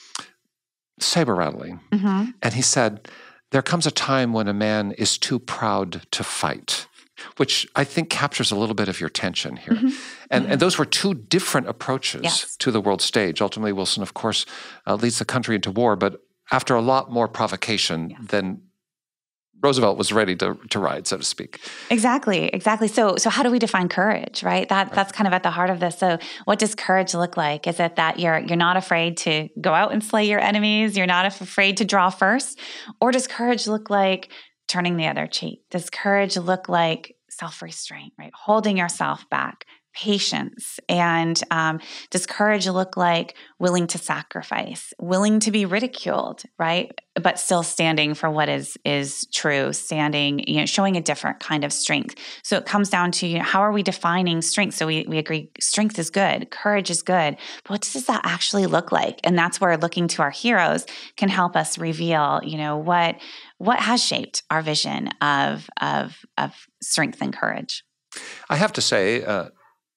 saber rattling. Mm-hmm. And he said, there comes a time when a man is too proud to fight, which I think captures a little bit of your tension here. Mm-hmm. And, mm-hmm. and those were two different approaches yes. to the world stage. Ultimately, Wilson, of course, uh, leads the country into war, but after a lot more provocation yeah. than Roosevelt was ready to to ride, so to speak. Exactly, exactly. So, so how do we define courage, right? That Right. that's kind of at the heart of this. So, what does courage look like? Is it that you're you're not afraid to go out and slay your enemies? You're not afraid to draw first, or does courage look like turning the other cheek? Does courage look like self-restraint, right? Holding yourself back, patience, and um, does courage look like willing to sacrifice, willing to be ridiculed, right? But still standing for what is is true, standing, you know, showing a different kind of strength. So it comes down to, you know, how are we defining strength? So we we agree strength is good, courage is good, but what does that actually look like? And that's where looking to our heroes can help us reveal, you know, what what has shaped our vision of of of strength and courage. I have to say, uh,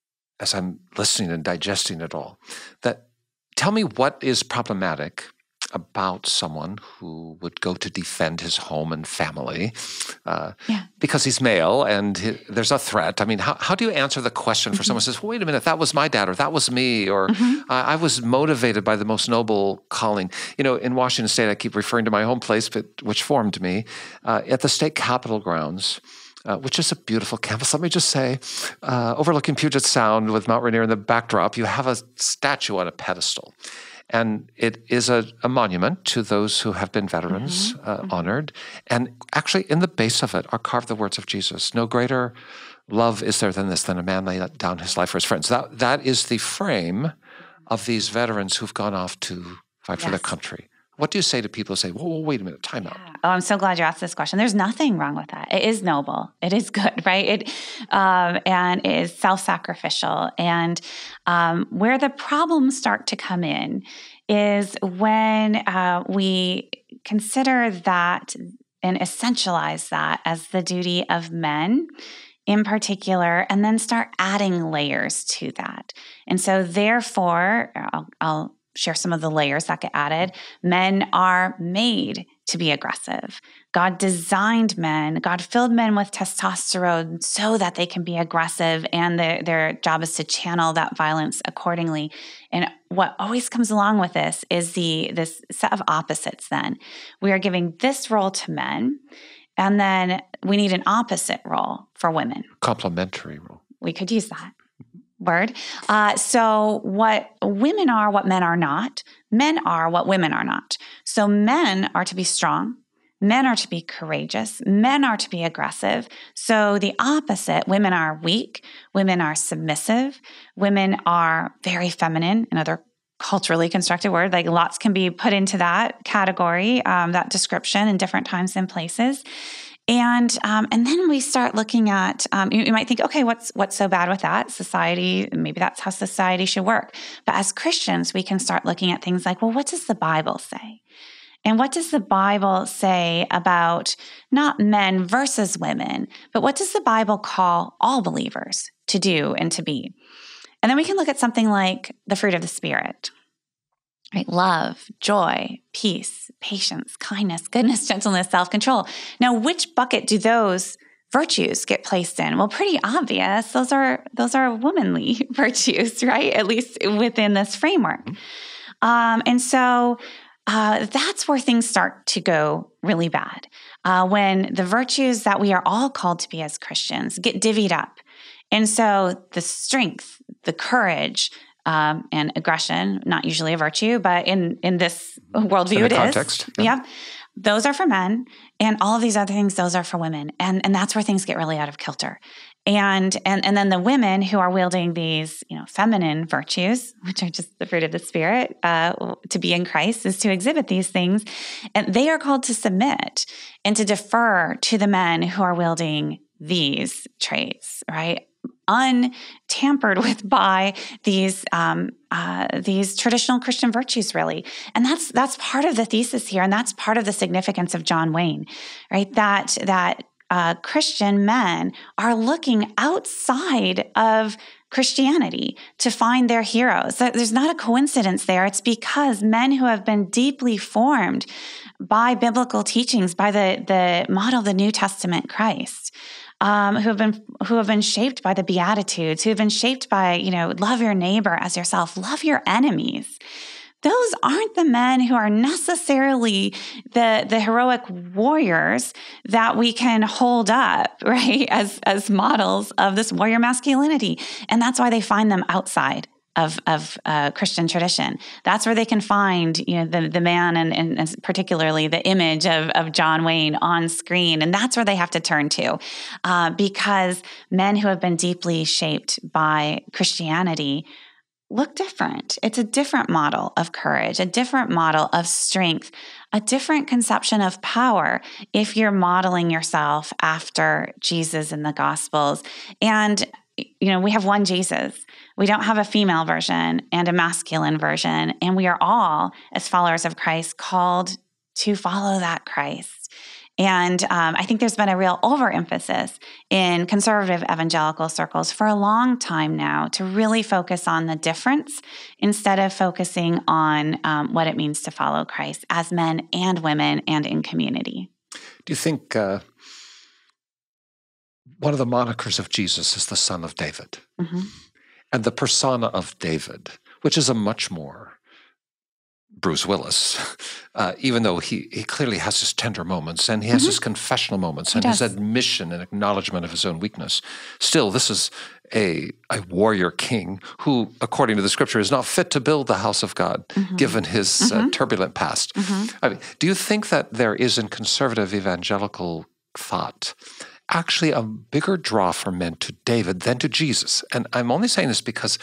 as I'm listening and digesting it all, that tell me what is problematic about someone who would go to defend his home and family uh, Yeah. because he's male and he, there's a threat. I mean, how, how do you answer the question for Mm-hmm. someone who says, well, wait a minute, that was my dad or that was me or Mm-hmm. I, I was motivated by the most noble calling. You know, in Washington State, I keep referring to my home place, but which formed me, uh, at the state capitol grounds. Uh, which is a beautiful campus. Let me just say, uh, overlooking Puget Sound with Mount Rainier in the backdrop, you have a statue on a pedestal. And it is a, a monument to those who have been veterans, Mm-hmm. uh, Mm-hmm. honored. And actually, in the base of it are carved the words of Jesus. No greater love is there than this, than a man lay down his life for his friends. That, that is the frame of these veterans who've gone off to fight for their Yes. country. What do you say to people who say, whoa, whoa, wait a minute, time out? Yeah. Oh, I'm so glad you asked this question. There's nothing wrong with that. It is noble. It is good, right? It um, and it is self-sacrificial. And um, where the problems start to come in is when uh, we consider that and essentialize that as the duty of men in particular, and then start adding layers to that. And so therefore, I'll, I'll share some of the layers that get added. Men are made to be aggressive. God designed men, God filled men with testosterone so that they can be aggressive, and their, their job is to channel that violence accordingly. And what always comes along with this is the this set of opposites then. We are giving this role to men, and then we need an opposite role for women. Complementary role. We could use that word. Uh, so what women are, what men are not. Men are what women are not. So men are to be strong. Men are to be courageous. Men are to be aggressive. So the opposite, women are weak. Women are submissive. Women are very feminine, another culturally constructed word. Like lots can be put into that category, um, that description in different times and places. And um, and then we start looking at, um, you, you might think, okay, what's what's so bad with that? Society, maybe that's how society should work. But as Christians, we can start looking at things like, well, what does the Bible say? And what does the Bible say about not men versus women, but what does the Bible call all believers to do and to be? And then we can look at something like the fruit of the Spirit. Right? Love, joy, peace, patience, kindness, goodness, gentleness, self-control. Now, which bucket do those virtues get placed in? Well, pretty obvious. Those are those are womanly virtues, right? At least within this framework. Um, and so uh, that's where things start to go really bad. Uh, when the virtues that we are all called to be as Christians get divvied up. And so the strength, the courage, Um, and aggression, not usually a virtue, but in, in this worldview, in it context, is. yeah. Yeah. Those are for men. And all of these other things, those are for women. And, and that's where things get really out of kilter. And, and, and then the women who are wielding these, you know, feminine virtues, which are just the fruit of the Spirit, uh, to be in Christ is to exhibit these things. And they are called to submit and to defer to the men who are wielding these traits, right? Untampered with by these um, uh, these traditional Christian virtues, really, and that's that's part of the thesis here, and that's part of the significance of John Wayne, right? That that uh, Christian men are looking outside of Christianity to find their heroes. There's not a coincidence there. It's because men who have been deeply formed by biblical teachings, by the the model of the New Testament Christ. Um, who have been who have been shaped by the Beatitudes, who have been shaped by, you know, love your neighbor as yourself, love your enemies. those aren't the men who are necessarily the, the heroic warriors that we can hold up, right, as, as models of this warrior masculinity. And that's why they find them outside of, of uh, Christian tradition. That's where they can find, you know, the, the man and, and particularly the image of, of John Wayne on screen. And that's where they have to turn to uh, because men who have been deeply shaped by Christianity look different. It's a different model of courage, a different model of strength, a different conception of power if you're modeling yourself after Jesus in the Gospels. And, you know, we have one Jesus. We don't have a female version and a masculine version. And we are all, as followers of Christ, called to follow that Christ. And um, I think there's been a real overemphasis in conservative evangelical circles for a long time now to really focus on the difference instead of focusing on um, what it means to follow Christ as men and women and in community. Do you think uh, one of the monikers of Jesus is the Son of David? Mm-hmm. And the persona of David, which is a much more Bruce Willis, uh, even though he, he clearly has his tender moments and he has mm-hmm. his confessional moments and his admission and acknowledgement of his own weakness. Still, this is a, a warrior king who, according to the scripture, is not fit to build the house of God, mm-hmm. given his mm-hmm. uh, turbulent past. Mm-hmm. I mean, do you think that there is in conservative evangelical thought actually a bigger draw for men to David than to Jesus? And I'm only saying this because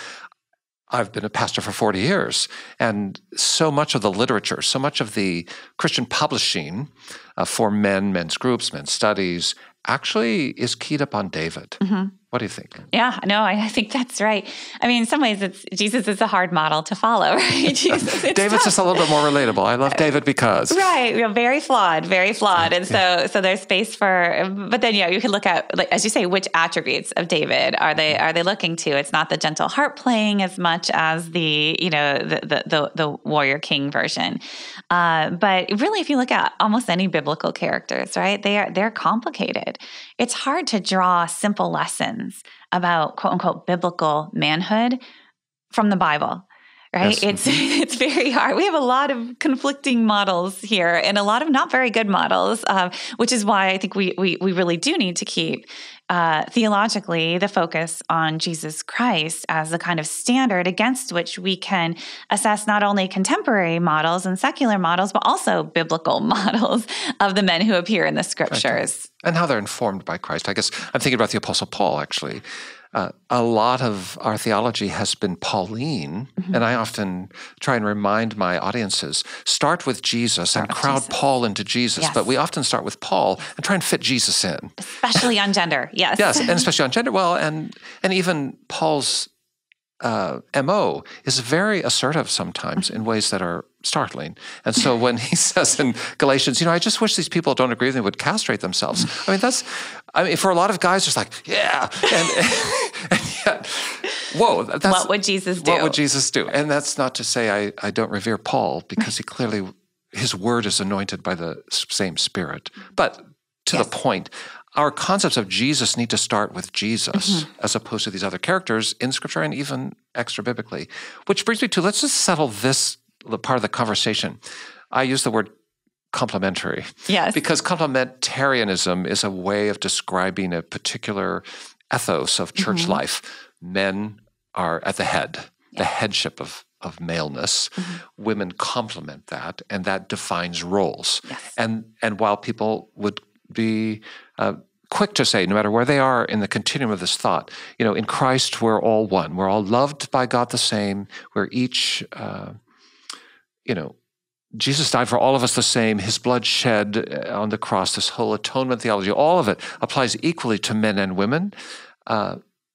I've been a pastor for forty years, and so much of the literature, so much of the Christian publishing uh, for men, men's groups, men's studies, actually is keyed up on David. Mm-hmm. What do you think? Yeah, no, I think that's right. I mean, in some ways, it's Jesus is a hard model to follow, right? Jesus, David's tough. Just a little bit more relatable. I love David because right, you know, very flawed, very flawed, and so so there's space for. But then, yeah, you can look at, like as you say, which attributes of David are they are they looking to? It's not the gentle harp playing as much as the you know the the the, the warrior king version. Uh, but really, if you look at almost any biblical characters, right, they are they're complicated. It's hard to draw simple lessons about quote unquote biblical manhood from the Bible, right? Yes. It's it's very hard. We have a lot of conflicting models here and a lot of not very good models, uh, which is why I think we we we really do need to keep uh, theologically the focus on Jesus Christ as the kind of standard against which we can assess not only contemporary models and secular models, but also biblical models of the men who appear in the scriptures. And how they're informed by Christ. I guess I'm thinking about the Apostle Paul, actually. Uh, a lot of our theology has been Pauline, mm-hmm. and I often try and remind my audiences, start with Jesus start and crowd Jesus. Paul into Jesus, yes. but we often start with Paul and try and fit Jesus in. Especially on gender, yes. Yes, and especially on gender. Well, and and even Paul's uh, M O is very assertive sometimes in ways that are startling. And so when he says in Galatians, you know, I just wish these people don't agree with me would castrate themselves. I mean, that's, I mean, for a lot of guys, it's like, yeah. And, and yet, whoa. That's, what would Jesus do? What would Jesus do? And that's not to say I, I don't revere Paul, because he clearly, his word is anointed by the same Spirit. But to yes. the point, our concepts of Jesus need to start with Jesus mm-hmm. as opposed to these other characters in Scripture and even extra-biblically. Which brings me to, let's just settle this part of the conversation. I use the word complementary. Yes. Because complementarianism is a way of describing a particular ethos of church mm-hmm. life. Men are at the head, yeah. the headship of, of maleness. Mm-hmm. Women complement that, and that defines roles. Yes. And, and while people would be uh, quick to say, no matter where they are in the continuum of this thought, you know, in Christ we're all one. We're all loved by God the same. We're each, uh, you know, Jesus died for all of us the same. His blood shed on the cross, this whole atonement theology, all of it applies equally to men and women. Uh,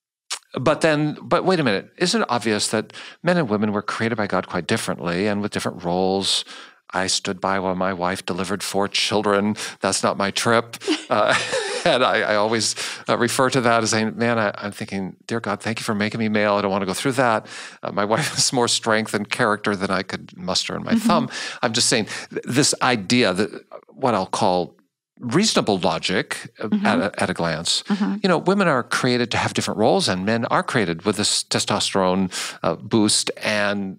but then, but wait a minute, isn't it obvious that men and women were created by God quite differently and with different roles? I stood by while my wife delivered four children. That's not my trip. Uh, and I, I always uh, refer to that as saying, man, I, I'm thinking, dear God, thank you for making me male. I don't want to go through that. Uh, my wife has more strength and character than I could muster in my mm-hmm. thumb. I'm just saying this idea that what I'll call reasonable logic mm-hmm. at, a, at a glance. Mm-hmm. You know, women are created to have different roles and men are created with this testosterone uh, boost, and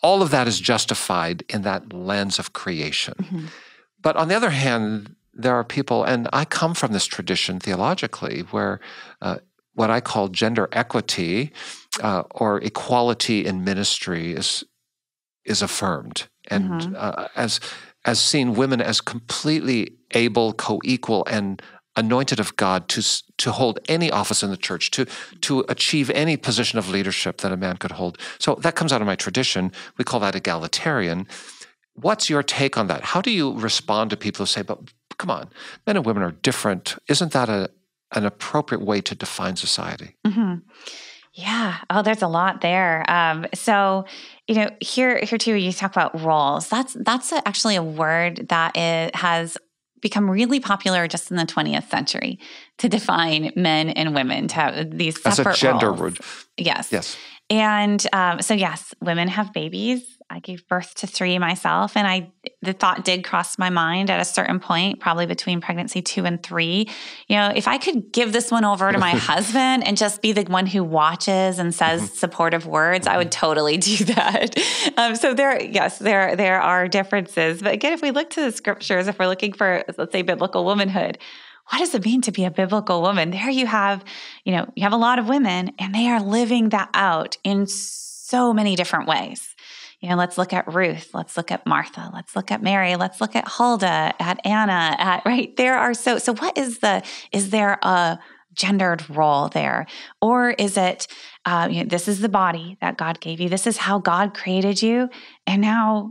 all of that is justified in that lens of creation. Mm-hmm. But on the other hand, there are people, and I come from this tradition theologically, where uh, what I call gender equity uh, or equality in ministry is is affirmed, and Mm-hmm. uh, as as seeing women as completely able, co-equal, and anointed of God to to hold any office in the church, to to achieve any position of leadership that a man could hold. So that comes out of my tradition. We call that egalitarian. What's your take on that? How do you respond to people who say, "But come on, men and women are different"? Isn't that a an appropriate way to define society? Mm-hmm. Yeah. Oh, there's a lot there. Um, so, you know, here, here too, you talk about roles. That's that's a, actually a word that is, has become really popular just in the twentieth century to define men and women, to have these separate As a gender roles. word. Yes. Yes. And um, so, yes, women have babies. I gave birth to three myself, and I the thought did cross my mind at a certain point, probably between pregnancy two and three. You know, if I could give this one over to my husband and just be the one who watches and says mm-hmm. supportive words, I would totally do that. Um, so there, yes, there there are differences. But again, if we look to the scriptures, if we're looking for, let's say, biblical womanhood, what does it mean to be a biblical woman? There you have, you know, you have a lot of women, and they are living that out in so many different ways. You know, let's look at Ruth. Let's look at Martha. Let's look at Mary. Let's look at Huldah, at Anna, at, right? There are so, so what is the, is there a gendered role there? Or is it, uh, you know, this is the body that God gave you. This is how God created you. And now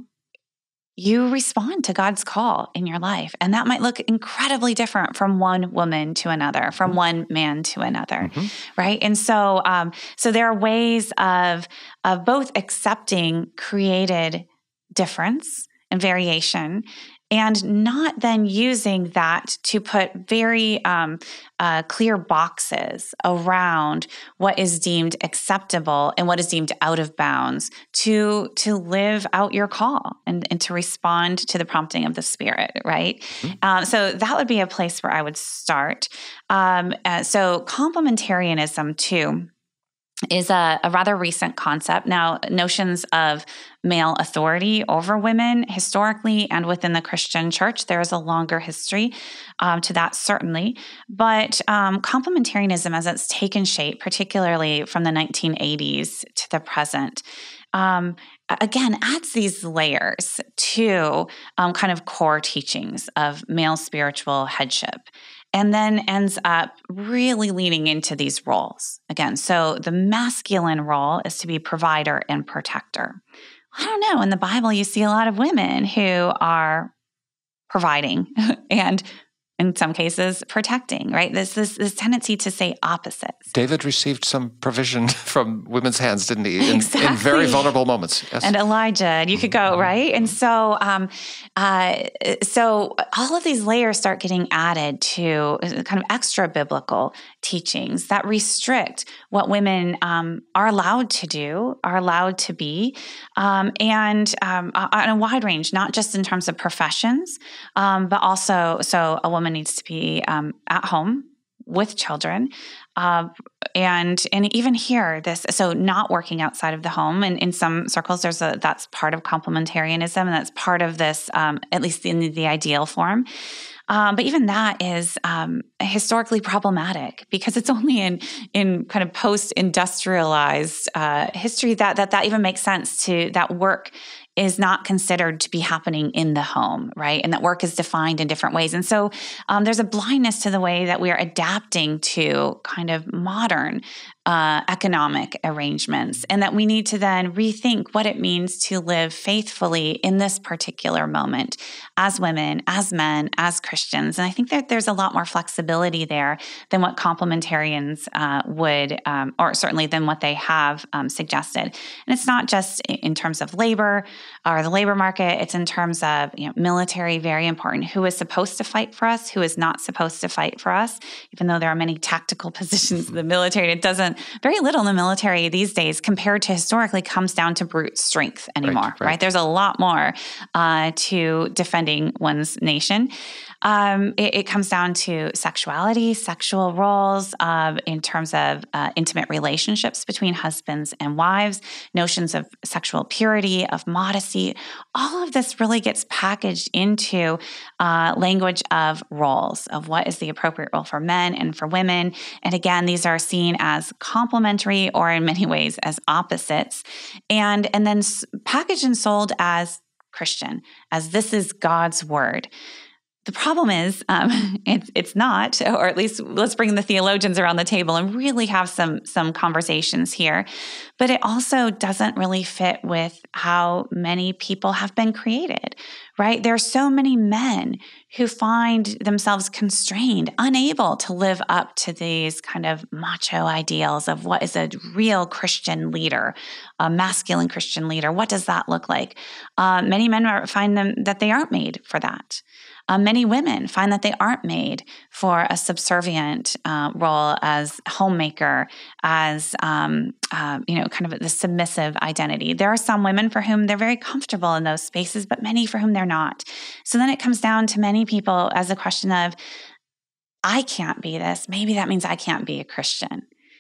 you respond to God's call in your life. And that might look incredibly different from one woman to another, from mm-hmm. one man to another, mm-hmm. right? And so um, so there are ways of, of both accepting created difference and variation, and not then using that to put very um, uh, clear boxes around what is deemed acceptable and what is deemed out of bounds to to live out your call and, and to respond to the prompting of the Spirit, right? Mm-hmm. Um, so that would be a place where I would start. Um, uh, so complementarianism too is a, a rather recent concept. Now, notions of male authority over women historically and within the Christian church, there is a longer history um, to that, certainly. But um, complementarianism, as it's taken shape, particularly from the nineteen eighties to the present, um, again, adds these layers to um, kind of core teachings of male spiritual headship. And then ends up really leaning into these roles. Again, so the masculine role is to be provider and protector. I don't know. In the Bible, you see a lot of women who are providing and in some cases protecting, right? There's this, this tendency to say opposites. David received some provision from women's hands, didn't he? In, exactly. in very vulnerable moments. Yes. And Elijah, and you could go, right? And so um, uh, so all of these layers start getting added to kind of extra biblical teachings that restrict what women um, are allowed to do, are allowed to be, um, and um, on a wide range, not just in terms of professions, um, but also, so a woman needs to be um, at home with children. Uh, and and even here, this so not working outside of the home. And in some circles, there's a that's part of complementarianism, and that's part of this, um, at least in the, the ideal form. Um, but even that is um, historically problematic because it's only in in kind of post-industrialized uh, history that that that even makes sense to that work is not considered to be happening in the home, right? And that work is defined in different ways. And so um, there's a blindness to the way that we are adapting to kind of modern uh, economic arrangements, and that we need to then rethink what it means to live faithfully in this particular moment as women, as men, as Christians. And I think that there's a lot more flexibility there than what complementarians uh, would, um, or certainly than what they have um, suggested. And it's not just in terms of labor or the labor market, it's in terms of, you know, military, very important. Who is supposed to fight for us? Who is not supposed to fight for us? Even though there are many tactical positions in the military, it doesn't, very little in the military these days compared to historically comes down to brute strength anymore, right? right? right? There's a lot more uh, to defending one's nation. Um, it, it comes down to sexuality, sexual roles, uh, in terms of uh, intimate relationships between husbands and wives, notions of sexual purity, of modesty. All of this really gets packaged into uh, language of roles, of what is the appropriate role for men and for women. And again, these are seen as complementary or in many ways as opposites, and, and then s- packaged and sold as Christian, as this is God's word. The problem is um, it's, it's not, or at least let's bring the theologians around the table and really have some, some conversations here. But it also doesn't really fit with how many people have been created, right? There are so many men who find themselves constrained, unable to live up to these kind of macho ideals of what is a real Christian leader, a masculine Christian leader. What does that look like? Uh, many men find them that they aren't made for that. Uh, many women find that they aren't made for a subservient uh, role as homemaker, as um, uh, you know, kind of the submissive identity. There are some women for whom they're very comfortable in those spaces, but many for whom they're not. So then it comes down to many people as a question of, I can't be this. Maybe that means I can't be a Christian.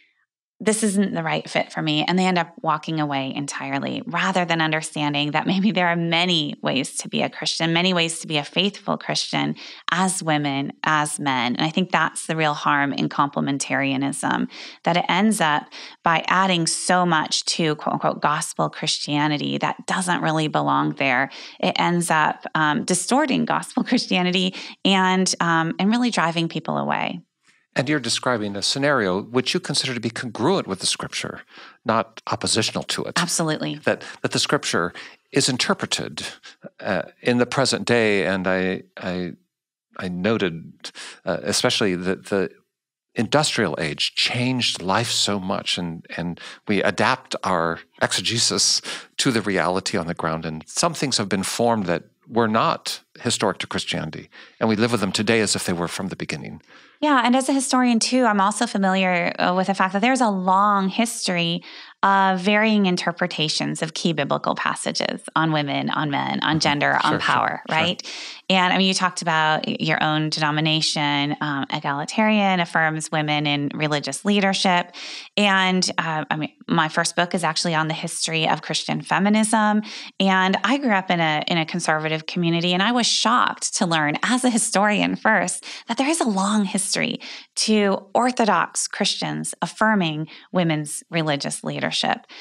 This isn't the right fit for me. And they end up walking away entirely rather than understanding that maybe there are many ways to be a Christian, many ways to be a faithful Christian as women, as men. And I think that's the real harm in complementarianism, that it ends up by adding so much to quote unquote gospel Christianity that doesn't really belong there. It ends up um, distorting gospel Christianity and, um, and really driving people away. And you're describing a scenario which you consider to be congruent with the Scripture, not oppositional to it. Absolutely. That that the Scripture is interpreted uh, in the present day, and I I, I noted uh, especially that the industrial age changed life so much, and and we adapt our exegesis to the reality on the ground, and some things have been formed that were not historic to Christianity, and we live with them today as if they were from the beginning. Yeah, and as a historian too, I'm also familiar uh, with the fact that there's a long history of varying interpretations of key biblical passages on women, on men, on gender, sure, on power, sure, right? Sure. And I mean, you talked about your own denomination, um, egalitarian, affirms women in religious leadership. And uh, I mean, my first book is actually on the history of Christian feminism. And I grew up in a in a conservative community, and I was shocked to learn as a historian first that there is a long history to Orthodox Christians affirming women's religious leadership.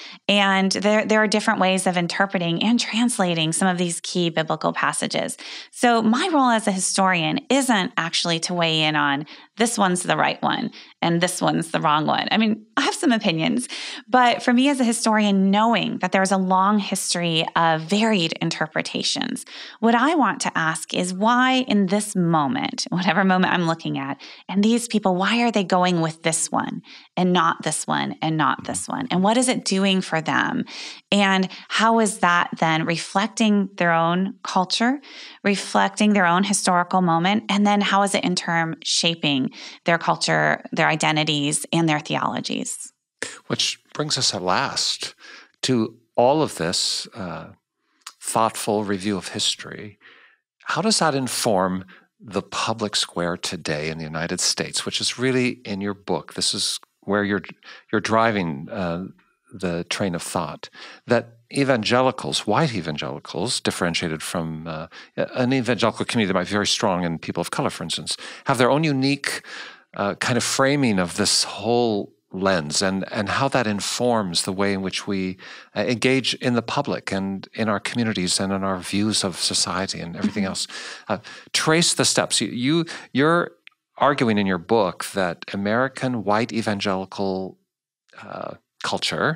And there, there are different ways of interpreting and translating some of these key biblical passages. So my role as a historian isn't actually to weigh in on this one's the right one and this one's the wrong one. I mean, I have some opinions, but for me as a historian, knowing that there's a long history of varied interpretations, what I want to ask is why in this moment, whatever moment I'm looking at, and these people, why are they going with this one and not this one and not this one? And what is it doing for them? And how is that then reflecting their own culture, reflecting their own historical moment? And then how is it in turn shaping their culture, their identities, and their theologies? Which brings us at last to all of this uh, thoughtful review of history. How does that inform the public square today in the United States, which is really in your book? This is where you're you're driving uh, the train of thought, that evangelicals, white evangelicals, differentiated from uh, an evangelical community that might be very strong in people of color, for instance, have their own unique uh, kind of framing of this whole lens, and, and how that informs the way in which we uh, engage in the public and in our communities and in our views of society and everything else. Uh, trace the steps. You, you, you're arguing in your book that American white evangelical uh, culture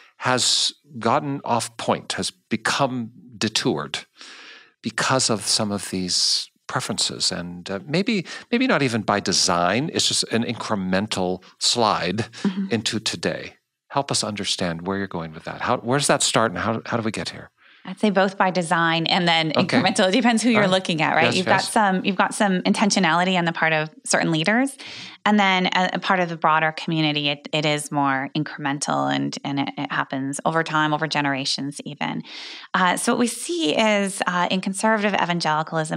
has gotten off point, has become detoured because of some of these preferences, and uh, maybe maybe not even by design. It's just an incremental slide mm-hmm. into today. Help us understand where you're going with that. How, where does that start, and how how do we get here? I'd say both by design and then okay. incremental. It depends who you're right. looking at, right? Yes, you've yes. got some you've got some intentionality on the part of certain leaders, and then a, a part of the broader community, it, it is more incremental, and and it, it happens over time, over generations, even. Uh, so what we see is uh, in conservative evangelicalism and the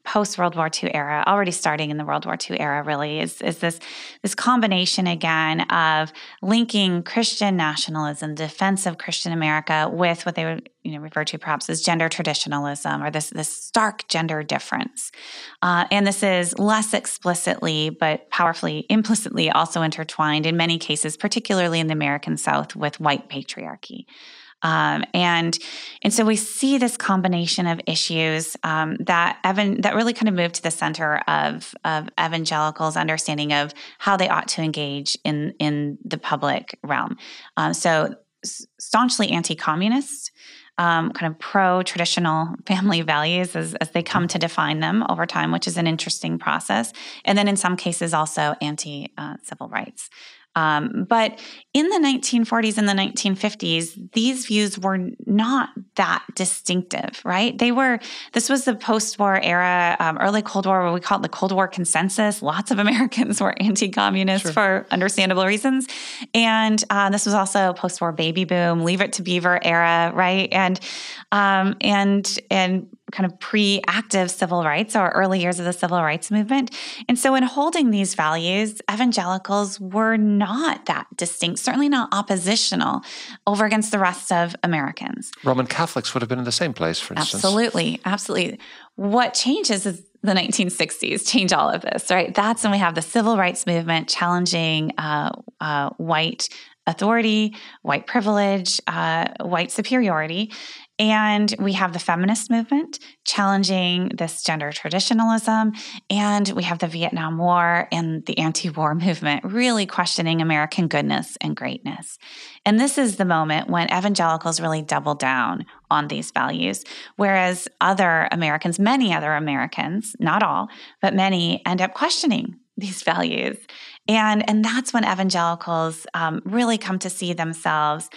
post-World War Two era, already starting in the World War Two era, really, is, is this, this combination, again, of linking Christian nationalism, defense of Christian America, with what they would you know, refer to perhaps as gender traditionalism, or this, this stark gender difference. Uh, and this is less explicitly, but powerfully, implicitly also intertwined in many cases, particularly in the American South, with white patriarchy. Um, and and so we see this combination of issues um, that Evan that really kind of moved to the center of of evangelicals' understanding of how they ought to engage in in the public realm. Um, so staunchly anti-communist, um, kind of pro-traditional family values as, as they come to define them over time, which is an interesting process. And then in some cases also anti-civil uh, rights. Um, but in the nineteen forties and the nineteen fifties, these views were not that distinctive, right? They were, this was the post-war era, um, early Cold War, what we call it the Cold War consensus. Lots of Americans were anti-communist sure. for understandable reasons. And uh, this was also post-war baby boom, Leave It to Beaver era, right? And, um, and, and, kind of pre-active civil rights or early years of the civil rights movement. And so in holding these values, evangelicals were not that distinct, certainly not oppositional over against the rest of Americans. Roman Catholics would have been in the same place, for instance. Absolutely, absolutely. What changes is the nineteen sixties change all of this, right? That's when we have the civil rights movement challenging uh, uh, white authority, white privilege, uh, white superiority. And we have the feminist movement challenging this gender traditionalism. And we have the Vietnam War and the anti-war movement really questioning American goodness and greatness. And this is the moment when evangelicals really double down on these values, whereas other Americans, many other Americans, not all, but many, end up questioning these values. And, and that's when evangelicals um, really come to see themselves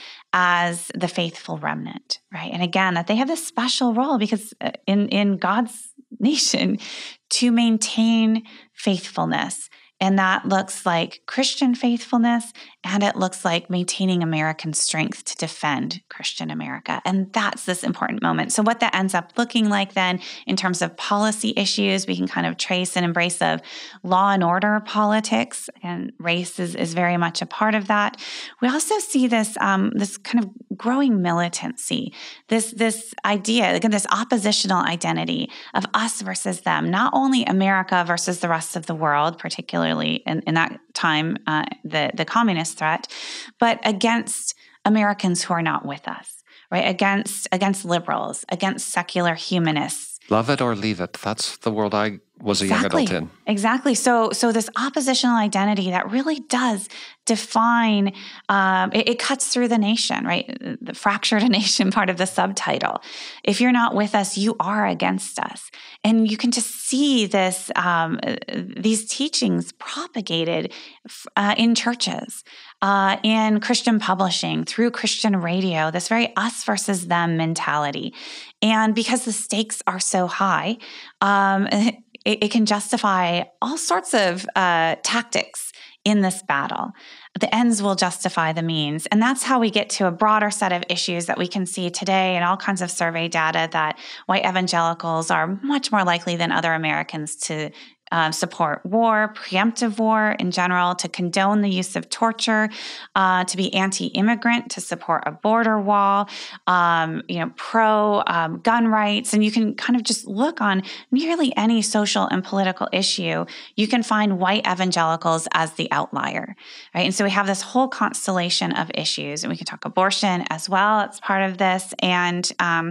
as the faithful remnant, right? And again, that they have this special role because in, in God's nation to maintain faithfulness. And that looks like Christian faithfulness, and it looks like maintaining American strength to defend Christian America. And that's this important moment. So what that ends up looking like then in terms of policy issues, we can kind of trace an embrace of law and order politics, and race is, is very much a part of that. We also see this, um, this kind of growing militancy, this, this idea, again, this oppositional identity of us versus them, not only America versus the rest of the world, particularly In, in that time, uh, the, the communist threat, but against Americans who are not with us, right? Against against liberals, against secular humanists. Love it or leave it. That's the world I was exactly. a young adult in. Exactly. So, so this oppositional identity that really does define, um, it, it cuts through the nation, right? The fractured a nation part of the subtitle. If you're not with us, you are against us. And you can just see this, um, these teachings propagated uh, in churches, uh, in Christian publishing, through Christian radio, this very us versus them mentality. And because the stakes are so high, um, it, it can justify all sorts of uh, tactics in this battle. The ends will justify the means. And that's how we get to a broader set of issues that we can see today in all kinds of survey data that white evangelicals are much more likely than other Americans to Uh, support war, preemptive war in general, to condone the use of torture, uh, to be anti-immigrant, to support a border wall, um, you know, pro um, gun rights. And you can kind of just look on nearly any social and political issue. You can find white evangelicals as the outlier, right? And so we have this whole constellation of issues, and we can talk abortion as well. It's part of this, and um,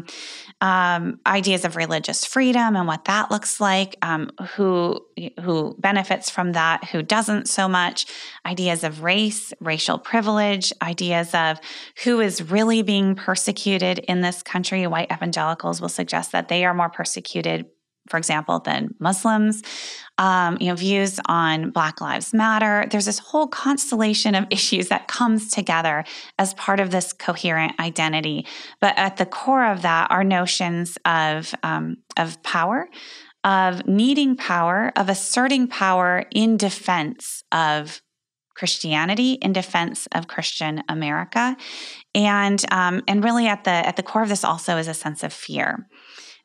um, ideas of religious freedom and what that looks like, um, who who benefits from that, who doesn't so much, ideas of race, racial privilege, ideas of who is really being persecuted in this country. White evangelicals will suggest that they are more persecuted, for example, than Muslims. Um, you know, views on Black Lives Matter. There's this whole constellation of issues that comes together as part of this coherent identity. But at the core of that are notions of um, of power, of needing power, of asserting power in defense of Christianity, in defense of Christian America, and um, and really at the at the core of this also is a sense of fear.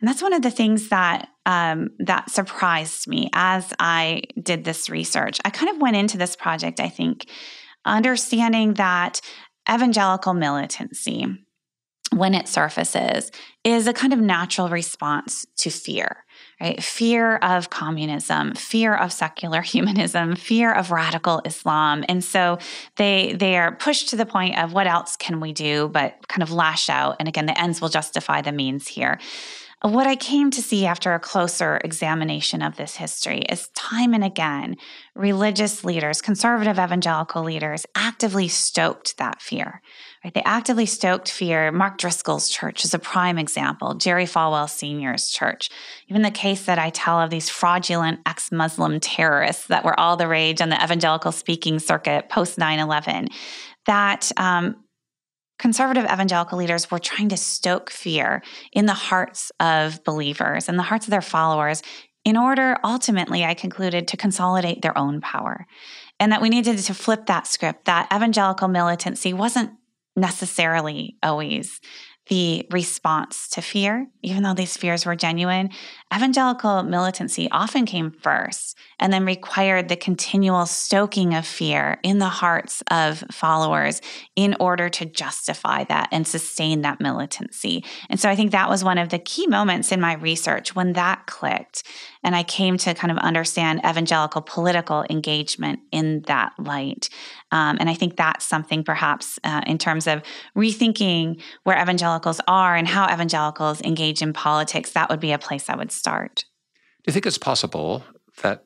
And that's one of the things that um, that surprised me as I did this research. I kind of went into this project, I think, understanding that evangelical militancy, when it surfaces, is a kind of natural response to fear, right? Fear of communism, fear of secular humanism, fear of radical Islam. And so they they are pushed to the point of what else can we do but kind of lash out. And again, the ends will justify the means here. What I came to see after a closer examination of this history is time and again, religious leaders, conservative evangelical leaders actively stoked that fear. Right? They actively stoked fear. Mark Driscoll's church is a prime example, Jerry Falwell Senior's church. Even the case that I tell of these fraudulent ex-Muslim terrorists that were all the rage on the evangelical speaking circuit post nine eleven, that um, conservative evangelical leaders were trying to stoke fear in the hearts of believers and the hearts of their followers in order, ultimately, I concluded, to consolidate their own power. And that we needed to flip that script, that evangelical militancy wasn't necessarily always the response to fear, even though these fears were genuine. Evangelical militancy often came first and then required the continual stoking of fear in the hearts of followers in order to justify that and sustain that militancy. And so I think that was one of the key moments in my research when that clicked. And I came to kind of understand evangelical political engagement in that light. Um, and I think that's something perhaps uh, in terms of rethinking where evangelicals are and how evangelicals engage in politics, that would be a place I would start. Do you think it's possible that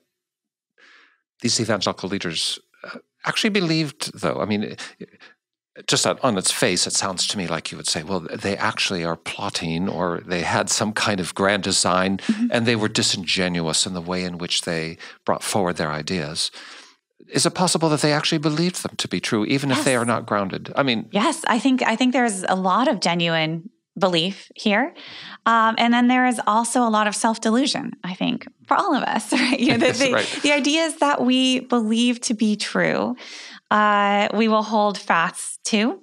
these evangelical leaders uh, actually believed, though? I mean, just on its face, it sounds to me like you would say, well, they actually are plotting, or they had some kind of grand design, mm-hmm. and they were disingenuous in the way in which they brought forward their ideas. Is it possible that they actually believed them to be true, even yes. if they are not grounded? I mean, yes, I think I think there's a lot of genuine belief here, um, and then there is also a lot of self-delusion. I think for all of us, right? You know, the, the, right. the ideas that we believe to be true, uh, we will hold fast to.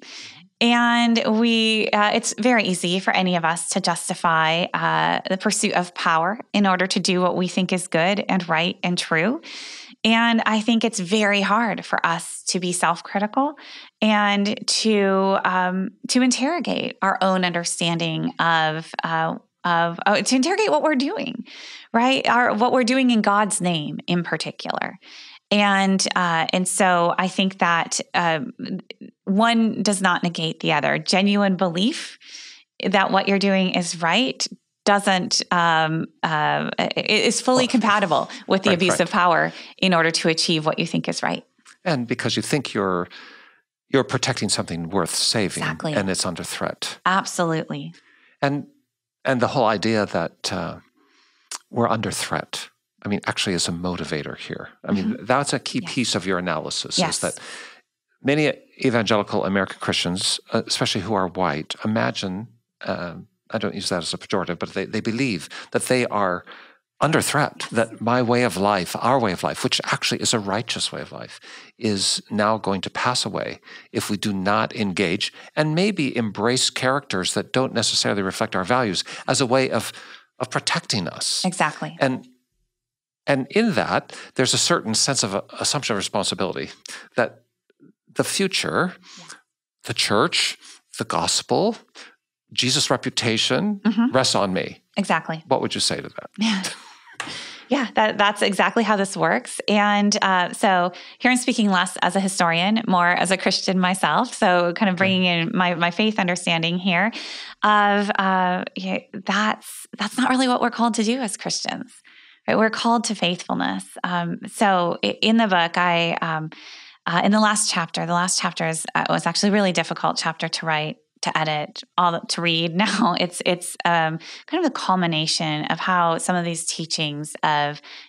And we, uh, it's very easy for any of us to justify uh, the pursuit of power in order to do what we think is good and right and true. And I think it's very hard for us to be self-critical and to um, to interrogate our own understanding of uh, of uh, to interrogate what we're doing, right? Our what we're doing in God's name, in particular. And uh, and so I think that um, one does not negate the other. Genuine belief that what you're doing is right doesn't um, uh, is fully well, compatible with the right, abuse right. of power in order to achieve what you think is right. And because you think you're you're protecting something worth saving, exactly. and it's under threat. Absolutely. And and the whole idea that uh, we're under threat, I mean, actually is a motivator here. I mean, mm-hmm. that's a key yes. piece of your analysis, yes. is that many evangelical American Christians, especially who are white, imagine, uh, I don't use that as a pejorative, but they, they believe that they are under threat, that my way of life, our way of life, which actually is a righteous way of life, is now going to pass away if we do not engage and maybe embrace characters that don't necessarily reflect our values as a way of, of protecting us. Exactly. And And in that, there's a certain sense of a, assumption of responsibility that the future, yeah. the church, the gospel, Jesus' reputation mm-hmm. rests on me. Exactly. What would you say to that? Yeah, yeah, that, that's exactly how this works. And uh, so here I'm speaking less as a historian, more as a Christian myself. So kind of bringing in my, my faith understanding here of uh, yeah, that's that's not really what we're called to do as Christians. Right? We're called to faithfulness. Um, so in the book, I um, uh, in the last chapter, the last chapter is, uh, was actually a really difficult chapter to write, to edit, all to read. Now it's it's um, kind of the culmination of how some of these teachings of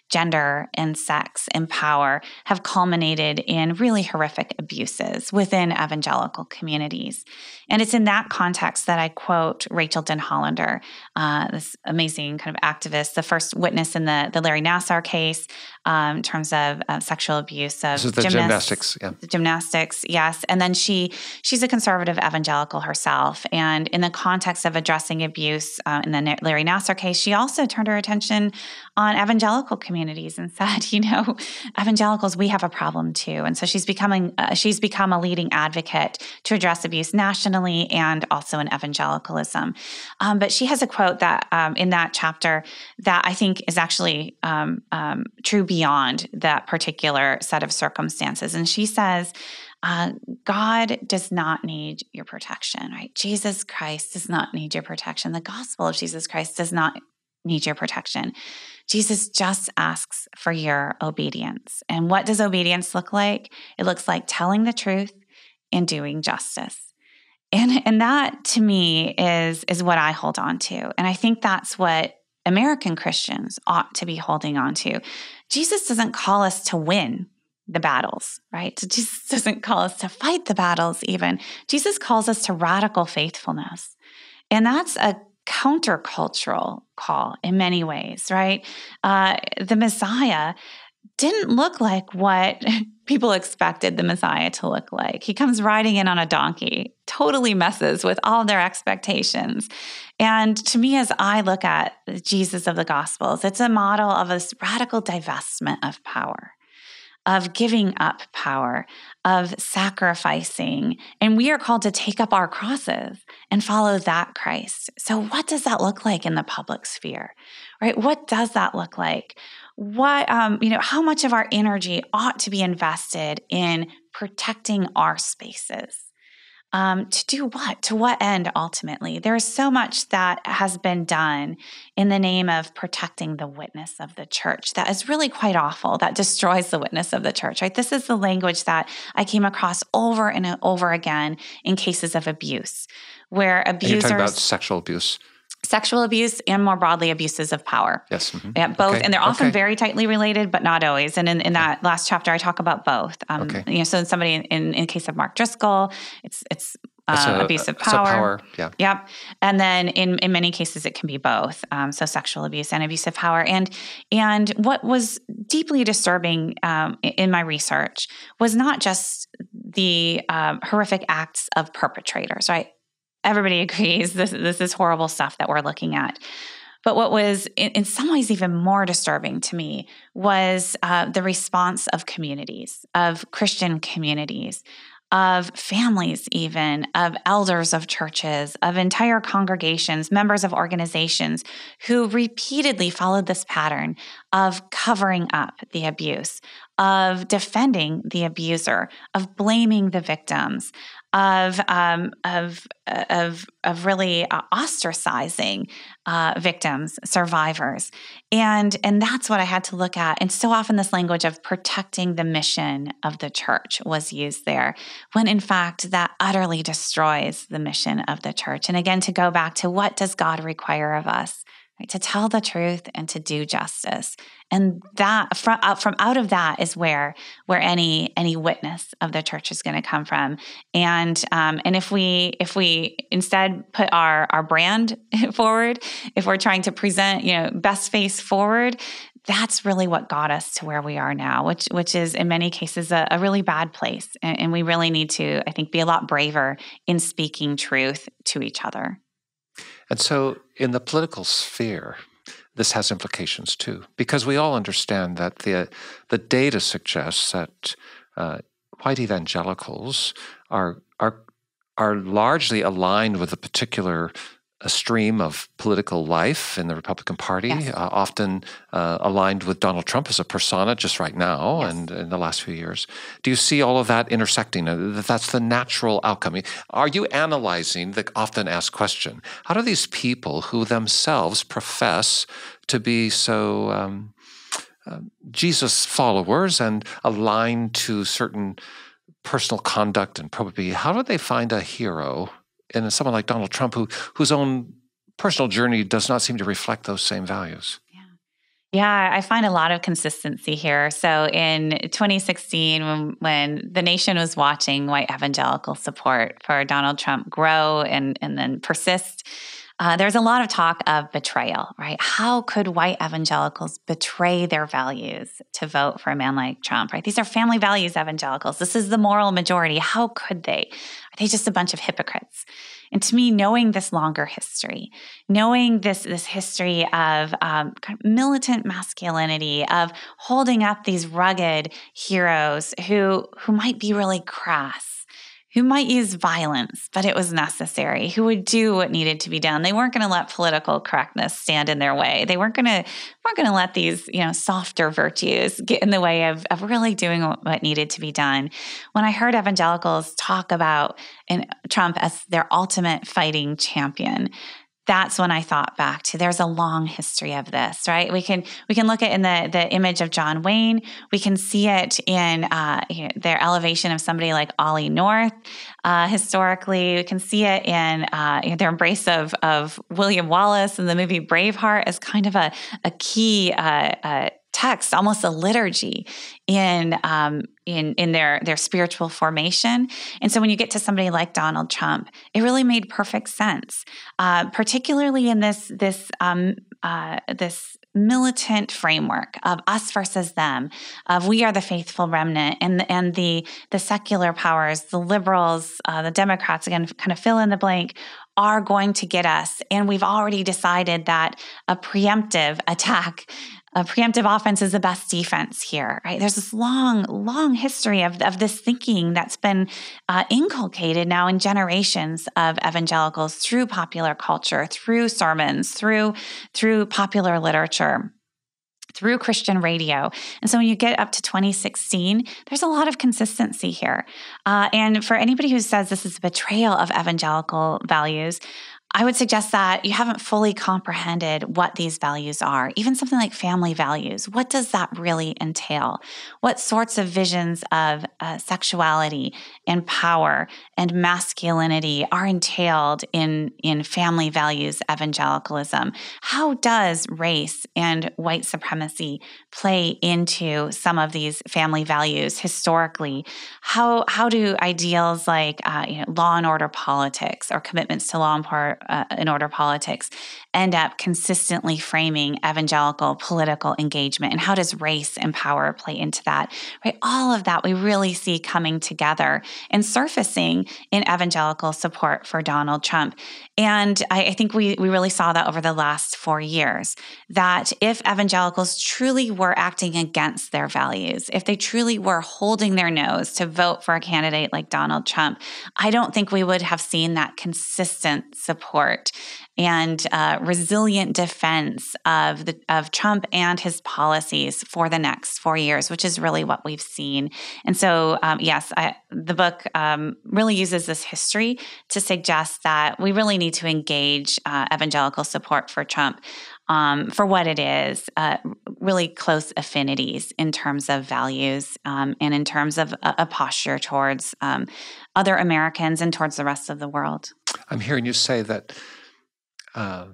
gender and sex and power have culminated in really horrific abuses within evangelical communities. And it's in that context that I quote Rachel Denhollander, uh, this amazing kind of activist, the first witness in the, the Larry Nassar case um, in terms of uh, sexual abuse of This is the gymnasts, gymnastics, yeah. Gymnastics, yes. And then she she's a conservative evangelical herself. And in the context of addressing abuse uh, in the Larry Nassar case, she also turned her attention on evangelical communities and said, you know, evangelicals, we have a problem too. And so she's becoming uh, she's become a leading advocate to address abuse nationally and also in evangelicalism. Um, but she has a quote that um, in that chapter that I think is actually um, um, true beyond that particular set of circumstances. And she says, Uh, God does not need your protection, right? Jesus Christ does not need your protection. The gospel of Jesus Christ does not need your protection. Jesus just asks for your obedience. And what does obedience look like? It looks like telling the truth and doing justice. And, and that to me is, is what I hold on to. And I think that's what American Christians ought to be holding on to. Jesus doesn't call us to win the battles, right? So Jesus doesn't call us to fight the battles even. Jesus calls us to radical faithfulness. And that's a countercultural call in many ways, right? Uh, the Messiah didn't look like what people expected the Messiah to look like. He comes riding in on a donkey, totally messes with all their expectations. And to me, as I look at Jesus of the Gospels, it's a model of this radical divestment of power, of giving up power, of sacrificing. And we are called to take up our crosses and follow that Christ. So what does that look like in the public sphere, right? What does that look like? What, um, you know, how much of our energy ought to be invested in protecting our spaces? Um, to do what? To what end, ultimately? There is so much that has been done in the name of protecting the witness of the church that is really quite awful, that destroys the witness of the church, right? This is the language that I came across over and over again in cases of abuse, where abusers— And you're talking about sexual abuse. Sexual abuse and more broadly abuses of power. Yes. Mm-hmm. Yeah, both. Okay. And they're often okay. very tightly related, but not always. And in, in that last chapter, I talk about both. Um, okay. You know, so in somebody, in, in case of Mark Driscoll, it's it's uh, a, abuse of it's a power. power. Yeah. Yep. And then in, in many cases, it can be both. Um, so sexual abuse and abuse of power. And, and what was deeply disturbing um, in my research was not just the um, horrific acts of perpetrators, right? Everybody agrees this, this is horrible stuff that we're looking at. But what was in, in some ways even more disturbing to me was uh, the response of communities, of Christian communities, of families even, of elders of churches, of entire congregations, members of organizations who repeatedly followed this pattern of covering up the abuse, of defending the abuser, of blaming the victims, of um, of of of really uh, ostracizing uh, victims, survivors, and and that's what I had to look at. And so often, this language of protecting the mission of the church was used there, when in fact that utterly destroys the mission of the church. And again, to go back to what does God require of us? Right, to tell the truth and to do justice, and that from out, from out of that is where where any any witness of the church is going to come from. And um, and if we if we instead put our our brand forward, if we're trying to present, you know, best face forward, that's really what got us to where we are now, which which is in many cases a, a really bad place. And, and we really need to, I think, be a lot braver in speaking truth to each other. And so in the political sphere, this has implications too, because we all understand that the the data suggests that uh, white evangelicals are are are largely aligned with a particular a stream of political life in the Republican Party, yes. uh, often uh, aligned with Donald Trump as a persona just right now yes. and in the last few years. Do you see all of that intersecting? Uh, that's the natural outcome. Are you analyzing the often asked question, how do these people who themselves profess to be so um, uh, Jesus followers and aligned to certain personal conduct and probably, how do they find a hero in someone like Donald Trump, who whose own personal journey does not seem to reflect those same values? Yeah, Yeah, I find a lot of consistency here. So in twenty sixteen, when, when the nation was watching white evangelical support for Donald Trump grow and, and then persist, uh, there's a lot of talk of betrayal, right? How could white evangelicals betray their values to vote for a man like Trump, right? These are family values evangelicals. This is the moral majority. How could they? Are they just a bunch of hypocrites? And to me, knowing this longer history, knowing this, this history of um, kind of militant masculinity, of holding up these rugged heroes who, who might be really crass, who might use violence, but it was necessary, who would do what needed to be done. They weren't going to let political correctness stand in their way. They weren't going to weren't going to let these, you know, softer virtues get in the way of, of really doing what needed to be done. When I heard evangelicals talk about in, Trump as their ultimate fighting champion, that's when I thought back to there's a long history of this, right? We can we can look at in the the image of John Wayne. We can see it in uh, their elevation of somebody like Ollie North. Uh, historically, we can see it in uh, their embrace of of William Wallace in the movie Braveheart as kind of a a key uh, uh, text, almost a liturgy in um, in in their their spiritual formation. And so when you get to somebody like Donald Trump, it really made perfect sense, uh, particularly in this this um, uh, this militant framework of us versus them, of we are the faithful remnant, and and the the secular powers, the liberals, uh, the Democrats, again, kind of fill in the blank, are going to get us. And we've already decided that a preemptive attack, a preemptive offense is the best defense here, right? There's this long, long history of, of this thinking that's been uh, inculcated now in generations of evangelicals through popular culture, through sermons, through, through popular literature, through Christian radio. And so when you get up to twenty sixteen, there's a lot of consistency here. Uh, and for anybody who says this is a betrayal of evangelical values, I would suggest that you haven't fully comprehended what these values are. Even something like family values, what does that really entail? What sorts of visions of uh, sexuality and power and masculinity are entailed in, in family values evangelicalism? How does race and white supremacy play into some of these family values historically? How, how do ideals like uh, you know, law and order politics or commitments to law and order Uh, in order politics end up consistently framing evangelical political engagement? And how does race and power play into that? Right? All of that we really see coming together and surfacing in evangelical support for Donald Trump. And I, I think we, we really saw that over the last four years, that if evangelicals truly were acting against their values, if they truly were holding their nose to vote for a candidate like Donald Trump, I don't think we would have seen that consistent support and uh, resilient defense of the of Trump and his policies for the next four years, which is really what we've seen. And so, um, yes, I, the book um, really uses this history to suggest that we really need to engage uh, evangelical support for Trump um, for what it is, uh, really close affinities in terms of values um, and in terms of a, a posture towards um, other Americans and towards the rest of the world. I'm hearing you say that Uh,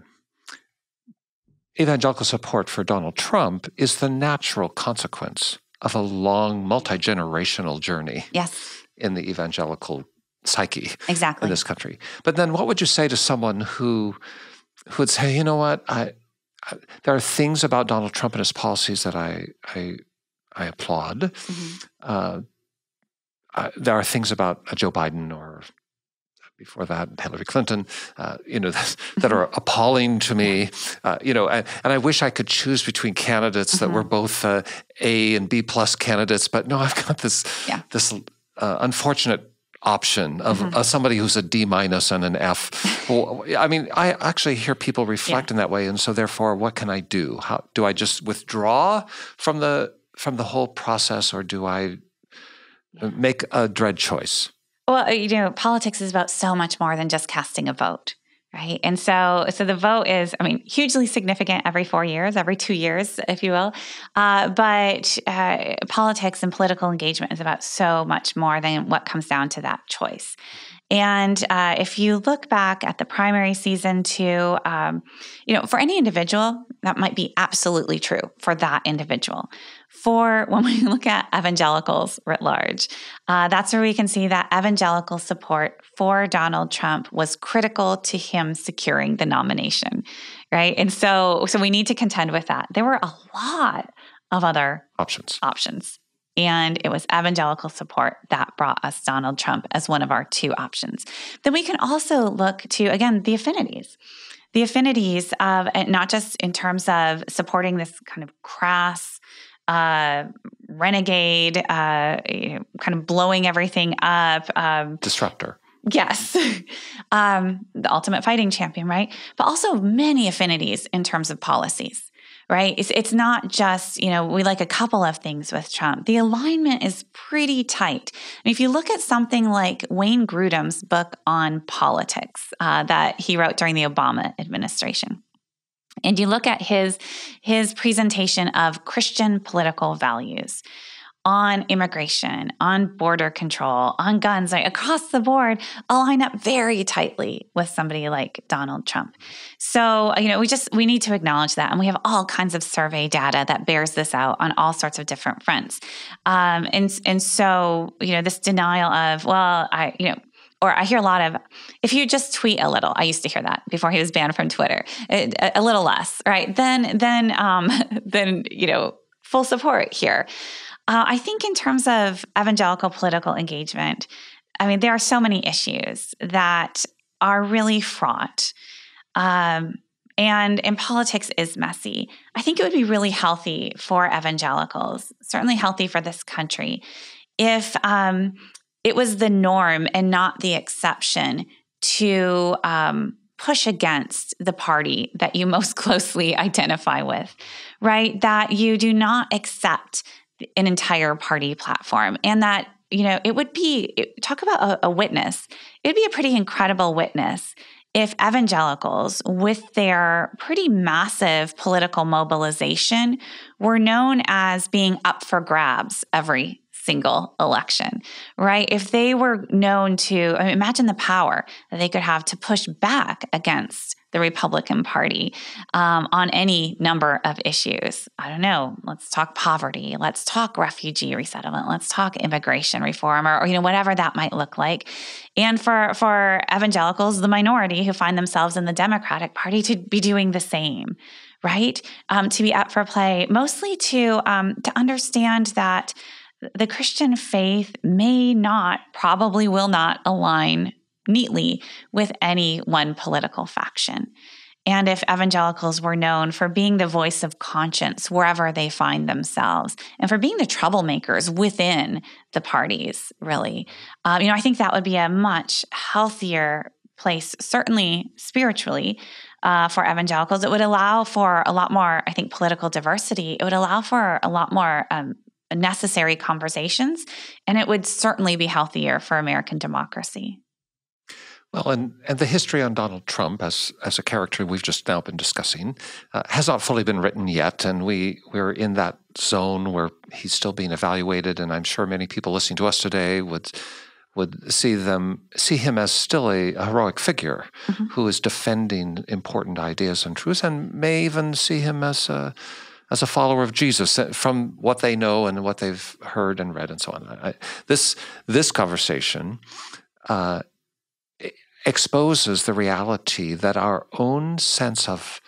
evangelical support for Donald Trump is the natural consequence of a long, multi-generational journey Yes. in the evangelical psyche Exactly. in this country. But then what would you say to someone who, who would say, you know what, I, I, there are things about Donald Trump and his policies that I, I, I applaud. Mm-hmm. Uh, I, there are things about uh, Joe Biden or before that, Hillary Clinton, uh, you know, that, that are appalling to me, uh, you know, and, and I wish I could choose between candidates mm-hmm. that were both uh, A and B plus candidates, but no, I've got this yeah. this uh, unfortunate option of mm-hmm. uh, somebody who's a D minus and an F. Well, I mean, I actually hear people reflect yeah. in that way, and so therefore, what can I do? How do I just withdraw from the from the whole process, or do I yeah. make a dread choice? Well, you know, politics is about so much more than just casting a vote, right? And so, so the vote is, I mean, hugely significant every four years, every two years, if you will. Uh, but uh, politics and political engagement is about so much more than what comes down to that choice. And uh, if you look back at the primary season too, um, you know, for any individual, that might be absolutely true for that individual. For when we look at evangelicals writ large, uh, that's where we can see that evangelical support for Donald Trump was critical to him securing the nomination, right? And so, so we need to contend with that. There were a lot of other options. options. And it was evangelical support that brought us Donald Trump as one of our two options. Then we can also look to, again, the affinities. The affinities of, not just in terms of supporting this kind of crass, uh, renegade, uh, you know, kind of blowing everything up. Um, Disruptor. Yes. um, the ultimate fighting champion, right? But also many affinities in terms of policies. Right? It's, it's not just, you know, we like a couple of things with Trump. The alignment is pretty tight. I mean, if you look at something like Wayne Grudem's book on politics uh, that he wrote during the Obama administration, and you look at his, his presentation of Christian political values on immigration, on border control, on guns, like across the board, align up very tightly with somebody like Donald Trump. So, you know, we just, we need to acknowledge that. And we have all kinds of survey data that bears this out on all sorts of different fronts. Um, and, and so, you know, this denial of, well, I, you know, or I hear a lot of, if you just tweet a little, I used to hear that before he was banned from Twitter, a, a little less, right? Then, then, um, then, you know, full support here. Uh, I think in terms of evangelical political engagement, I mean, there are so many issues that are really fraught. Um, and, and politics is messy. I think it would be really healthy for evangelicals, certainly healthy for this country, if um, it was the norm and not the exception to um, push against the party that you most closely identify with, right? That you do not accept an entire party platform, and that, you know, it would be, talk about a, a witness. It'd be a pretty incredible witness if evangelicals, with their pretty massive political mobilization, were known as being up for grabs every single election, right? If they were known to, I mean, imagine the power that they could have to push back against the Republican Party um, on any number of issues. I don't know. Let's talk poverty. Let's talk refugee resettlement. Let's talk immigration reform, or, or you know, whatever that might look like. And for for evangelicals, the minority who find themselves in the Democratic Party, to be doing the same, right? Um, to be up for play, mostly to um, to understand that the Christian faith may not, probably will not align neatly with any one political faction. And if evangelicals were known for being the voice of conscience wherever they find themselves, and for being the troublemakers within the parties, really, um, you know, I think that would be a much healthier place, certainly spiritually, uh, for evangelicals. It would allow for a lot more, I think, political diversity. It would allow for a lot more um, necessary conversations, and it would certainly be healthier for American democracy. Well, and, and the history on Donald Trump as as a character we've just now been discussing uh, has not fully been written yet, and we, we're in that zone where he's still being evaluated, and I'm sure many people listening to us today would would see them see him as still a, a heroic figure mm-hmm. who is defending important ideas and truths, and may even see him as a as a follower of Jesus from what they know and what they've heard and read and so on. I, this this conversation uh, exposes the reality that our own sense of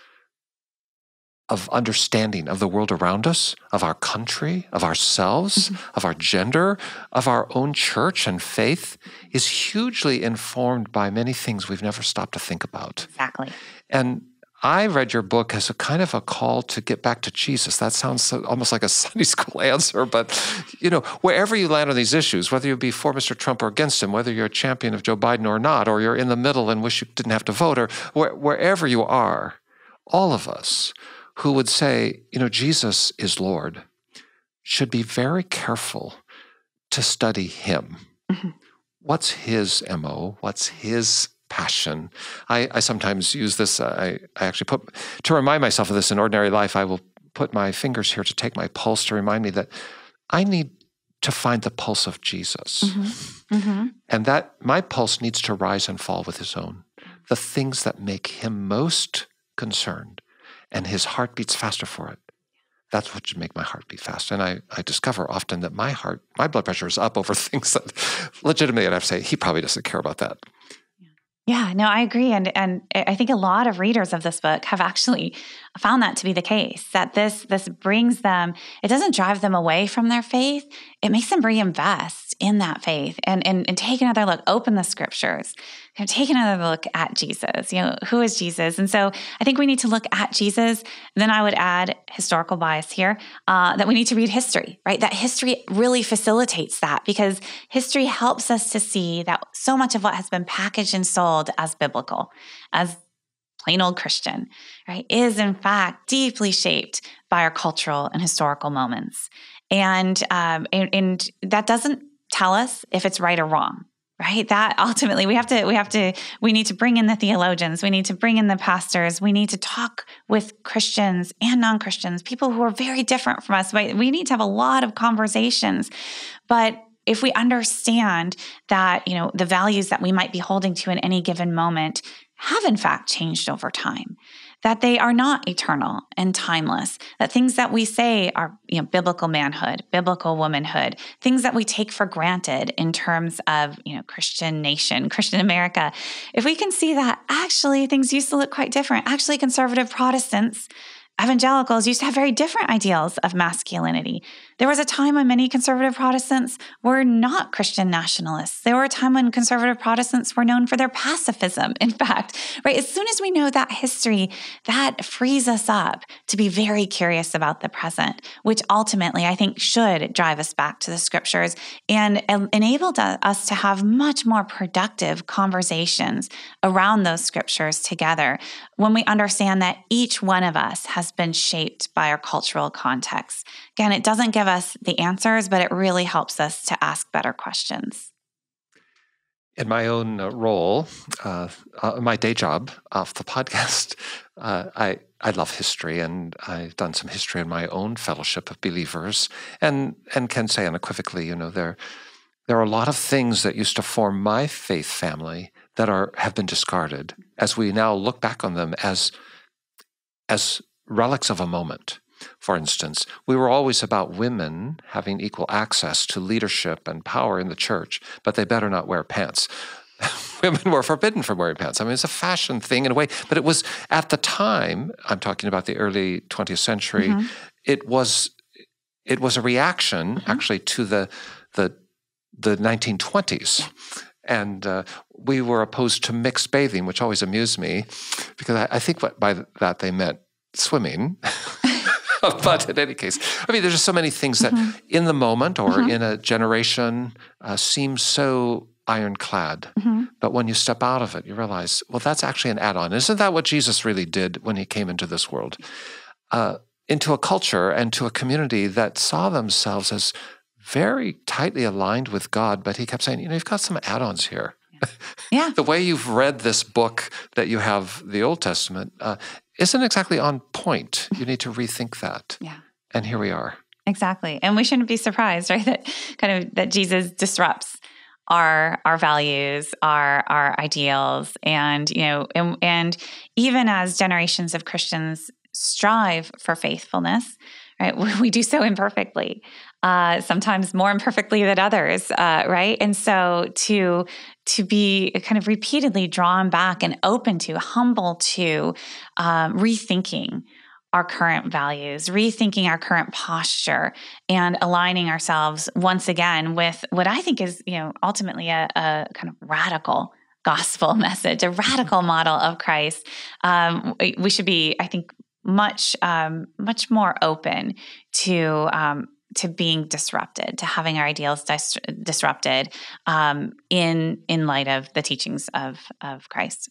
of understanding of the world around us, of our country, of ourselves, mm-hmm. of our gender, of our own church and faith is hugely informed by many things we've never stopped to think about. Exactly. And I read your book as a kind of a call to get back to Jesus. That sounds so, almost like a Sunday school answer, but you know, wherever you land on these issues, whether you be for Mister Trump or against him, whether you're a champion of Joe Biden or not, or you're in the middle and wish you didn't have to vote, or where, wherever you are, all of us who would say, you know, Jesus is Lord, should be very careful to study him. Mm-hmm. What's his M O? What's his passion? I, I sometimes use this, uh, I, I actually put, to remind myself of this in ordinary life, I will put my fingers here to take my pulse to remind me that I need to find the pulse of Jesus. Mm-hmm. Mm-hmm. And that my pulse needs to rise and fall with his own. The things that make him most concerned, and his heart beats faster for it. That's what should make my heart beat fast. And I, I discover often that my heart, my blood pressure is up over things that legitimately I'd have to say, he probably doesn't care about that. Yeah, no, I agree. And and I think a lot of readers of this book have actually found that to be the case, that this this brings them, it doesn't drive them away from their faith. It makes them reinvest in that faith and, and, and take another look, open the scriptures, kind of take another look at Jesus. You know, who is Jesus? And so I think we need to look at Jesus. Then I would add historical bias here, uh, that we need to read history, right? That history really facilitates that, because history helps us to see that so much of what has been packaged and sold as biblical, as plain old Christian, right, is in fact deeply shaped by our cultural and historical moments. And, um, and, and that doesn't tell us if it's right or wrong, right? That ultimately we have to, we have to, we need to bring in the theologians, we need to bring in the pastors, we need to talk with Christians and non-Christians, people who are very different from us, right? We need to have a lot of conversations. But if we understand that, you know, the values that we might be holding to in any given moment have in fact changed over time, that they are not eternal and timeless, that things that we say are, you know, biblical manhood, biblical womanhood, things that we take for granted in terms of, you know, Christian nation, Christian America, if we can see that actually things used to look quite different. Actually, conservative Protestants, evangelicals used to have very different ideals of masculinity. There was a time when many conservative Protestants were not Christian nationalists. There were a time when conservative Protestants were known for their pacifism, in fact, right? As soon as we know that history, that frees us up to be very curious about the present, which ultimately I think should drive us back to the scriptures and enable us to have much more productive conversations around those scriptures together when we understand that each one of us has been shaped by our cultural context. Again, it doesn't give us the answers, but it really helps us to ask better questions. In my own uh, role, uh, uh, my day job off the podcast, uh, I I love history, and I've done some history in my own fellowship of believers, and and can say unequivocally, you know, there there are a lot of things that used to form my faith family that are have been discarded as we now look back on them as as relics of a moment. For instance, we were always about women having equal access to leadership and power in the church, but they better not wear pants. Women were forbidden from wearing pants. I mean, it's a fashion thing in a way, but it was at the time, I'm talking about the early twentieth century, mm-hmm. it was it was a reaction mm-hmm. actually to the the the nineteen twenties. And uh, we were opposed to mixed bathing, which always amused me, because I, I think what, by that they meant swimming. But in any case, I mean, there's just so many things that mm-hmm. in the moment or mm-hmm. in a generation uh, seem so ironclad. Mm-hmm. But when you step out of it, you realize, well, that's actually an add-on. Isn't that what Jesus really did when he came into this world? Uh, into a culture and to a community that saw themselves as very tightly aligned with God, but he kept saying, you know, you've got some add-ons here. Yeah. The way you've read this book that you have the Old Testament uh, isn't exactly on point. You need to rethink that. Yeah. And here we are. Exactly. And we shouldn't be surprised, right? That kind of that Jesus disrupts our our values, our our ideals, and you know, and, and even as generations of Christians strive for faithfulness, right? We do so imperfectly, uh, sometimes more imperfectly than others, uh, right? And so to to be kind of repeatedly drawn back and open to, humble to, um, rethinking our current values, rethinking our current posture, and aligning ourselves once again with what I think is, you know, ultimately a, a kind of radical gospel message, a radical model of Christ. Um, we should be, I think, much, um, much more open to um, to being disrupted, to having our ideals dis- disrupted um, in in light of the teachings of of Christ.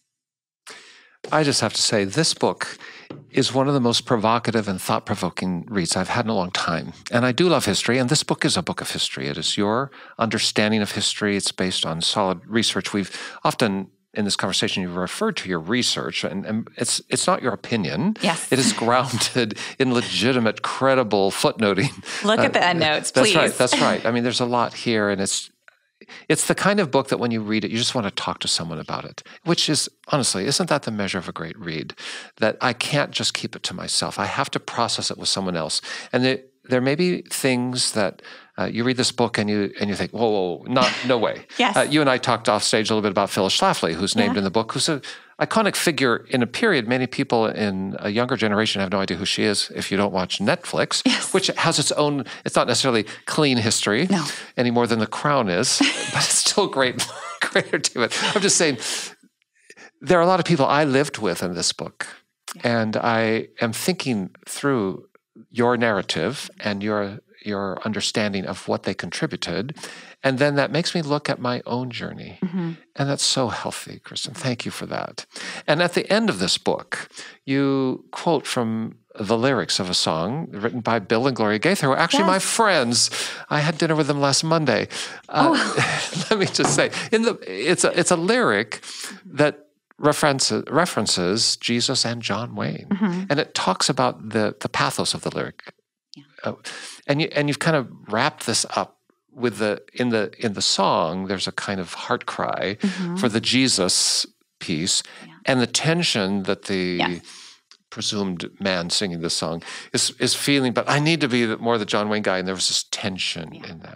I just have to say, this book is one of the most provocative and thought-provoking reads I've had in a long time. And I do love history, and this book is a book of history. It is your understanding of history. It's based on solid research. We've often in this conversation, you referred to your research, and, and it's it's not your opinion. Yes. It is grounded in legitimate, credible footnoting. Look uh, at the endnotes, that's please. Right, that's right. I mean, there's a lot here, and it's it's the kind of book that when you read it, you just want to talk to someone about it, which is, honestly, isn't that the measure of a great read? That I can't just keep it to myself. I have to process it with someone else. And there, there may be things that uh, you read this book and you and you think, whoa, whoa, whoa not, no way. Yes. Uh, you and I talked off stage a little bit about Phyllis Schlafly, who's named yeah. in the book, who's an iconic figure in a period. Many people in a younger generation have no idea who she is if you don't watch Netflix, yes. which has its own, it's not necessarily clean history no. any more than The Crown is, but it's still great, greater to it. I'm just saying, there are a lot of people I lived with in this book, yeah. and I am thinking through your narrative and your your understanding of what they contributed. And then that makes me look at my own journey. Mm-hmm. And that's so healthy, Kristin. Thank you for that. And at the end of this book, you quote from the lyrics of a song written by Bill and Gloria Gaither, who are actually yes. my friends. I had dinner with them last Monday. Uh, oh. Let me just say, in the it's a it's a lyric that references references Jesus and John Wayne, mm-hmm. and it talks about the the pathos of the lyric. Yeah. Uh, and you and you've kind of wrapped this up with the in the in the song. There's a kind of heart cry mm-hmm. for the Jesus piece, yeah. and the tension that the yeah. presumed man singing this song is is feeling. But I need to be more the John Wayne guy, and there was this tension yeah. in that.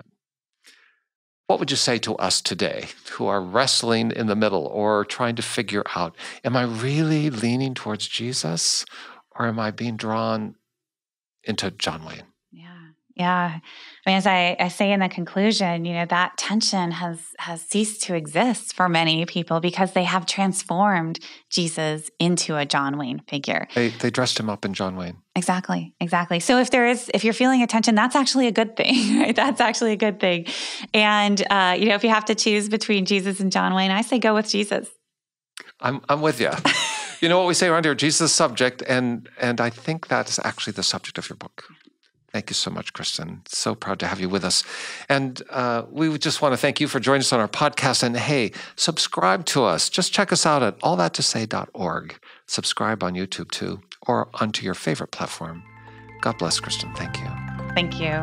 What would you say to us today who are wrestling in the middle or trying to figure out, am I really leaning towards Jesus or am I being drawn into John Wayne? Yeah. Yeah. I mean, as I, I say in the conclusion, you know, that tension has has ceased to exist for many people because they have transformed Jesus into a John Wayne figure. They they dressed him up in John Wayne. Exactly. Exactly. So if there is, if you're feeling a tension, that's actually a good thing, right? That's actually a good thing. And, uh, you know, if you have to choose between Jesus and John Wayne, I say go with Jesus. I'm I'm with you. You know what we say around here, Jesus is subject, and and I think that is actually the subject of your book. Thank you so much, Kristin. So proud to have you with us. And uh, we would just want to thank you for joining us on our podcast. And hey, subscribe to us. Just check us out at all that to say dot org. Subscribe on YouTube too, or onto your favorite platform. God bless, Kristin. Thank you. Thank you.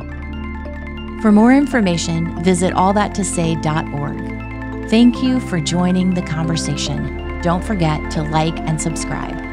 For more information, visit all that to say dot org. Thank you for joining the conversation. Don't forget to like and subscribe.